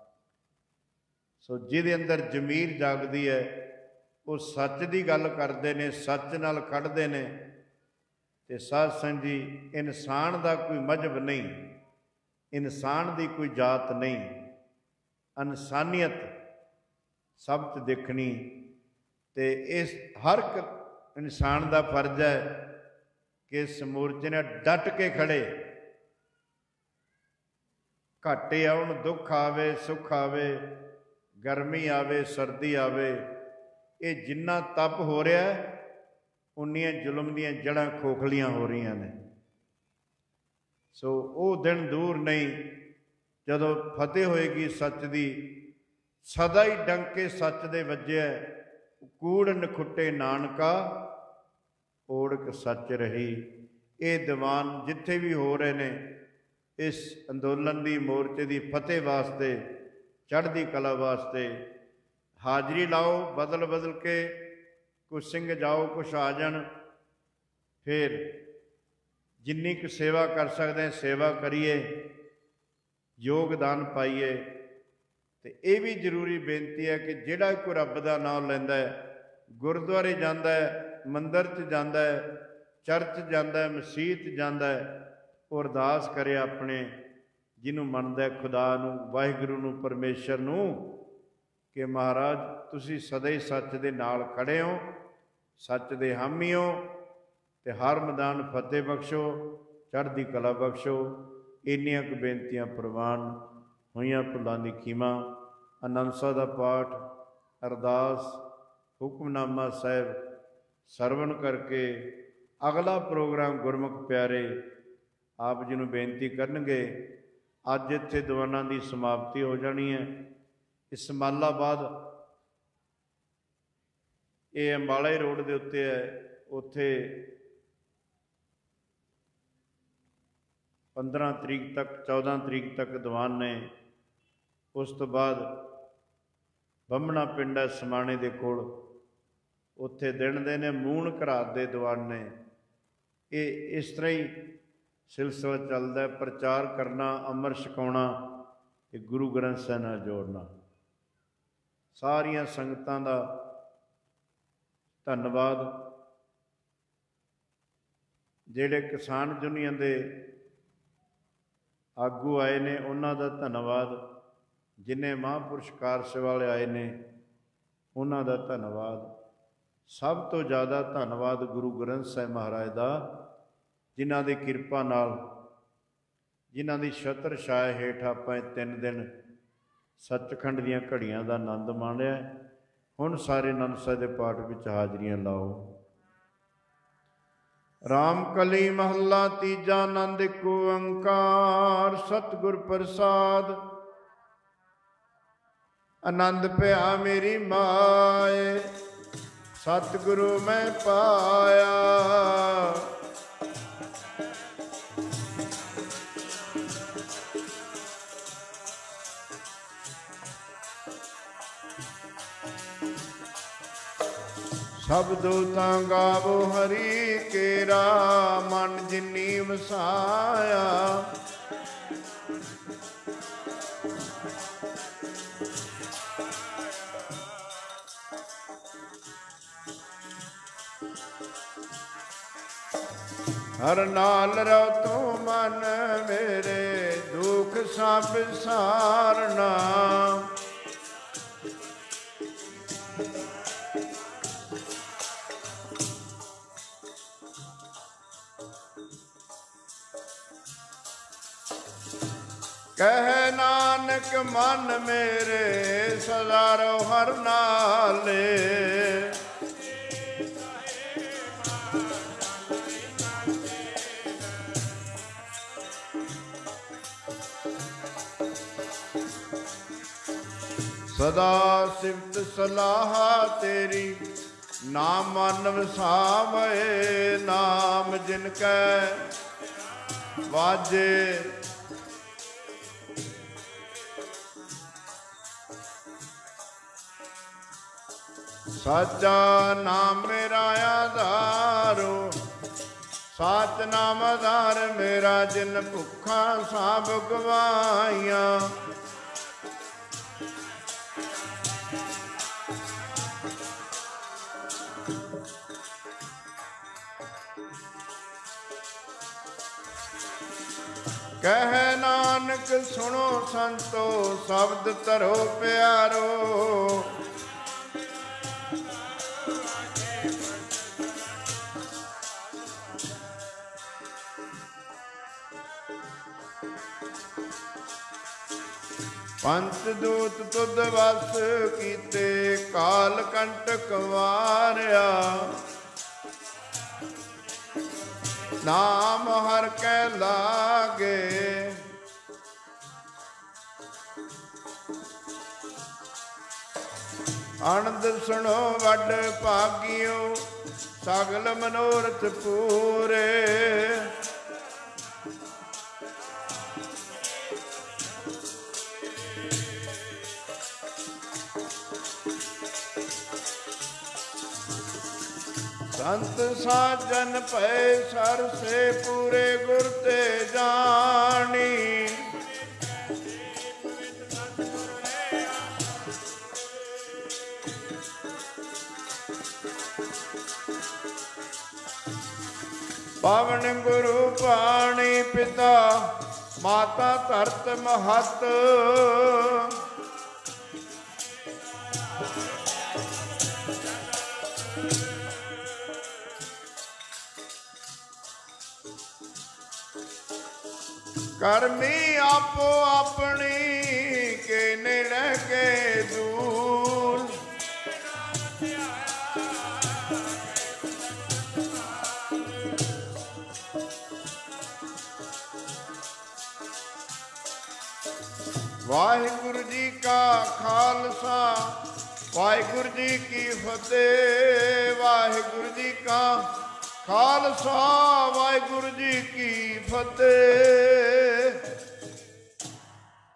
सो जिहदे अंदर जमीर जागदी है, वो सच की गल करते हैं, सच नाल खड़दे ने, ਤੇ ਸਾਧ ਸੰਗਤ ਜੀ, ਇਨਸਾਨ ਦਾ ਕੋਈ ਮਜ਼ਹਬ ਨਹੀਂ, ਇਨਸਾਨ ਦੀ ਕੋਈ ਜਾਤ ਨਹੀਂ, ਇਨਸਾਨੀਅਤ ਸਭ 'ਚ ਦੇਖਣੀ। ਤੇ ਇਸ ਹਰ ਇੱਕ ਇਨਸਾਨ ਦਾ ਫਰਜ਼ ਹੈ ਕਿ ਇਸ ਮੋਰਚੇ ਨੇ ਡਟ ਕੇ ਖੜੇ, ਘਾਟੇ ਆਉਣ, ਦੁੱਖ ਆਵੇ, ਸੁੱਖ ਆਵੇ, ਗਰਮੀ ਆਵੇ, ਸਰਦੀ ਆਵੇ, ਇਹ ਜਿੰਨਾ ਤਪ ਹੋ ਰਿਹਾ ਉਨੀਆਂ ਜ਼ੁਲਮ ਦੀਆਂ ਜੜ੍ਹਾਂ ਖੋਖਲੀਆਂ ਹੋ ਰਹੀਆਂ ਨੇ। ਸੋ ਉਹ ਦਿਨ ਦੂਰ ਨਹੀਂ ਜਦੋਂ ਫਤਿਹ ਹੋਏਗੀ ਸੱਚ ਦੀ। ਸਦਾ ਹੀ ਡੰਕੇ ਸੱਚ ਦੇ ਵੱਜਿਆ, ਕੂੜ ਨਖੁੱਟੇ ਨਾਨਕਾ, ਓੜਕ ਸੱਚ ਰਹੀ। ਇਹ ਦੀਵਾਨ ਜਿੱਥੇ ਵੀ ਹੋ ਰਹੇ ਨੇ, ਇਸ ਅੰਦੋਲਨ ਦੀ, ਮੋਰਚੇ ਦੀ ਫਤਿਹ ਵਾਸਤੇ, ਚੜ੍ਹਦੀ ਕਲਾ ਵਾਸਤੇ ਹਾਜ਼ਰੀ ਲਾਓ। ਬਦਲ ਬਦਲ ਕੇ ਕੁਛ ਸਿੰਘ ਜਾਓ, ਕੁਛ ਆ ਜਾਣ। ਫਿਰ ਜਿੰਨੀ ਕੁ ਸੇਵਾ ਕਰ ਸਕਦੇ ਹਾਂ ਸੇਵਾ ਕਰੀਏ, ਯੋਗਦਾਨ ਪਾਈਏ। ਤੇ ਇਹ ਵੀ ਜ਼ਰੂਰੀ ਬੇਨਤੀ ਹੈ ਕਿ ਜਿਹੜਾ ਕੋਈ ਰੱਬ ਦਾ ਨਾਮ ਲੈਂਦਾ ਹੈ, ਗੁਰਦੁਆਰੇ ਜਾਂਦਾ ਹੈ, ਮੰਦਰ 'ਚ ਜਾਂਦਾ ਹੈ, ਚਰਚ ਜਾਂਦਾ ਹੈ, ਮਸੀਤ ਜਾਂਦਾ ਹੈ, ਉਹ ਅਰਦਾਸ ਕਰੇ ਆਪਣੇ ਜਿਹਨੂੰ ਮੰਨਦਾ ਖੁਦਾ ਨੂੰ, ਵਾਹਿਗੁਰੂ ਨੂੰ, ਪਰਮੇਸ਼ਰ ਨੂੰ, ਕਿ ਮਹਾਰਾਜ ਤੁਸੀਂ ਸਦਾ ਹੀ ਸੱਚ ਦੇ ਨਾਲ ਖੜੇ ਹੋ, ਸੱਚ ਦੇ ਹਾਮੀ ਹੋ, ਅਤੇ ਹਰ ਮੈਦਾਨ ਫਤਿਹ ਬਖਸ਼ੋ, ਚੜ੍ਹਦੀ ਕਲਾ ਬਖਸ਼ੋ। ਇੰਨੀਆਂ ਕੁ ਬੇਨਤੀਆਂ ਪ੍ਰਵਾਨ ਹੋਈਆਂ। ਭੁੱਲਾਂ ਦੀ ਖੀਮਾ। ਆਨੰਦ ਸਾਹਿਬ ਦਾ ਪਾਠ, ਅਰਦਾਸ, ਹੁਕਮਨਾਮਾ ਸਾਹਿਬ ਸਰਵਣ ਕਰਕੇ ਅਗਲਾ ਪ੍ਰੋਗਰਾਮ ਗੁਰਮੁਖ ਪਿਆਰੇ ਆਪ ਜੀ ਨੂੰ ਬੇਨਤੀ ਕਰਨਗੇ। ਅੱਜ ਇੱਥੇ ਦੀਵਾਨਾਂ ਦੀ ਸਮਾਪਤੀ ਹੋ ਜਾਣੀ ਹੈ। ਇਸਮਾਲਾਬਾਦ, ਇਹ ਅੰਬਾਲਾ ਰੋਡ ਦੇ ਉੱਤੇ ਹੈ, ਉੱਥੇ 15 ਤਰੀਕ ਤੱਕ, 14 ਤਰੀਕ ਤੱਕ ਦੀਵਾਨ ਨੇ। ਉਸ ਤੋਂ ਬਾਅਦ ਬੰਮਣਾ ਪਿੰਡ ਹੈ ਸਮਾਣੇ ਦੇ ਕੋਲ, ਉੱਥੇ ਦਿਨ ਦੇ ਨੇ ਮੂਣ ਘਰਾਤ ਦੇ ਦੀਵਾਨ ਨੇ। ਇਹ ਇਸ ਤਰ੍ਹਾਂ ਹੀ ਸਿਲਸਿਲਾ ਚੱਲਦਾ, ਪ੍ਰਚਾਰ ਕਰਨਾ, ਅੰਮ੍ਰਿਤ ਛਕਾਉਣਾ ਤੇ ਗੁਰੂ ਗ੍ਰੰਥ ਸਾਹਿਬ ਨਾਲ ਜੋੜਨਾ। ਸਾਰੀਆਂ ਸੰਗਤਾਂ ਦਾ ਧੰਨਵਾਦ। ਜਿਹੜੇ ਕਿਸਾਨ ਯੂਨੀਅਨ ਦੇ ਆਗੂ ਆਏ ਨੇ ਉਹਨਾਂ ਦਾ ਧੰਨਵਾਦ। ਜਿੰਨੇ ਮਹਾਂਪੁਰਸ਼ ਕਾਰ ਸੇਵਾ ਵਾਲੇ ਆਏ ਨੇ ਉਹਨਾਂ ਦਾ ਧੰਨਵਾਦ। ਸਭ ਤੋਂ ਜ਼ਿਆਦਾ ਧੰਨਵਾਦ ਗੁਰੂ ਗ੍ਰੰਥ ਸਾਹਿਬ ਮਹਾਰਾਜ ਦਾ, ਜਿਨ੍ਹਾਂ ਦੀ ਕਿਰਪਾ ਨਾਲ, ਜਿਨ੍ਹਾਂ ਦੀ ਛਤਰ ਛਾਇਆ ਹੇਠ ਆਪਾਂ ਇਹ 3 ਦਿਨ ਸੱਚਖੰਡ ਦੀਆਂ ਘੜੀਆਂ ਦਾ ਆਨੰਦ ਮਾਣਿਆ। ਹੁਣ ਸਾਰੇ ਆਨੰਦ ਸਾਹਿਬ ਦੇ ਪਾਠ ਵਿੱਚ ਹਾਜ਼ਰੀਆਂ ਲਾਓ। ਰਾਮ ਕਲੀ ਮਹੱਲਾ ਤੀਜਾ। ਆਨੰਦ ਇੱਕ ਓੰਕਾਰ ਸਤਿਗੁਰ ਪ੍ਰਸਾਦ। ਆਨੰਦ ਭਇਆ ਮੇਰੀ ਮਾਏ, ਸਤਿਗੁਰੂ ਮੈਂ ਪਾਇਆ। ਸਭ ਦੂਤਾਂ ਗਾਵੋ ਹਰੀ ਕੇਰਾ, ਮਨ ਜਿਨੀ ਵਸਾਇਆ। ਹਰ ਨਾਲ ਰਹੁ ਤੂੰ ਮਨ ਮੇਰੇ, ਦੁਖ ਸਭ ਸਾਰਨਾ। ਕਹਿ ਨਾਨਕ ਮਨ ਮੇਰੇ, ਸਦਾ ਰਹੋ ਹਰ ਨਾਲੇ। ਸਦਾ ਸਿਫਤ ਸਲਾਹ ਤੇਰੀ, ਨਾਮ ਮਨ ਵਸਾਵੇ। ਨਾਮ ਜਿਨ ਕੈ ਵਾਜੇ, ਸਾਚਾ ਨਾਮ ਮੇਰਾ ਆਧਾਰੋ। ਸਾਚ ਨਾਮ ਆਧਾਰ ਮੇਰਾ, ਜਿਨ ਭੁੱਖਾਂ ਸਭ ਗਵਾਈਆਂ। ਕਹਿ ਨਾਨਕ ਸੁਣੋ ਸੰਤੋ ਸ਼ਬਦ ਧਰੋ ਪਿਆਰੋ। ਪੰਚ ਦੂਤ ਤੁਧ ਵਸ ਕੀਤੇ ਕਾਲ ਕੰਟਕ ਵਾਰਿਆ। ਨਾਮ ਹਰ ਕੈ ਲਾਗੇ ਆਨੰਦ ਸੁਣੋ ਵੱਡ ਭਾਗਿਓ ਸਗਲ ਮਨੋਰਥ ਪੂਰੇ। ਸੰਤ ਸਾਜਨ ਭੈ ਸਰਸੇ ਪੂਰੇ ਗੁਰ ਤੇ ਜਾਣੀ। ਪਾਵਨ ਗੁਰੂ ਪਾਣੀ ਪਿਤਾ ਮਾਤਾ ਧਰਤ ਮਹਤ। ਕਰਮੀ ਆਪੋ ਆਪਣੀ ਕੇ ਨੇੜੇ ਕੇ ਦੂਰ। ਵਾਹਿਗੁਰੂ ਜੀ ਕਾ ਖਾਲਸਾ ਵਾਹਿਗੁਰੂ ਜੀ ਕੀ ਫਤਿਹ। ਵਾਹਿਗੁਰੂ ਜੀ ਕਾ ਖਾਲਸਾ ਵਾਹਿਗੁਰੂ ਜੀ ਕੀ ਫਤਿਹ।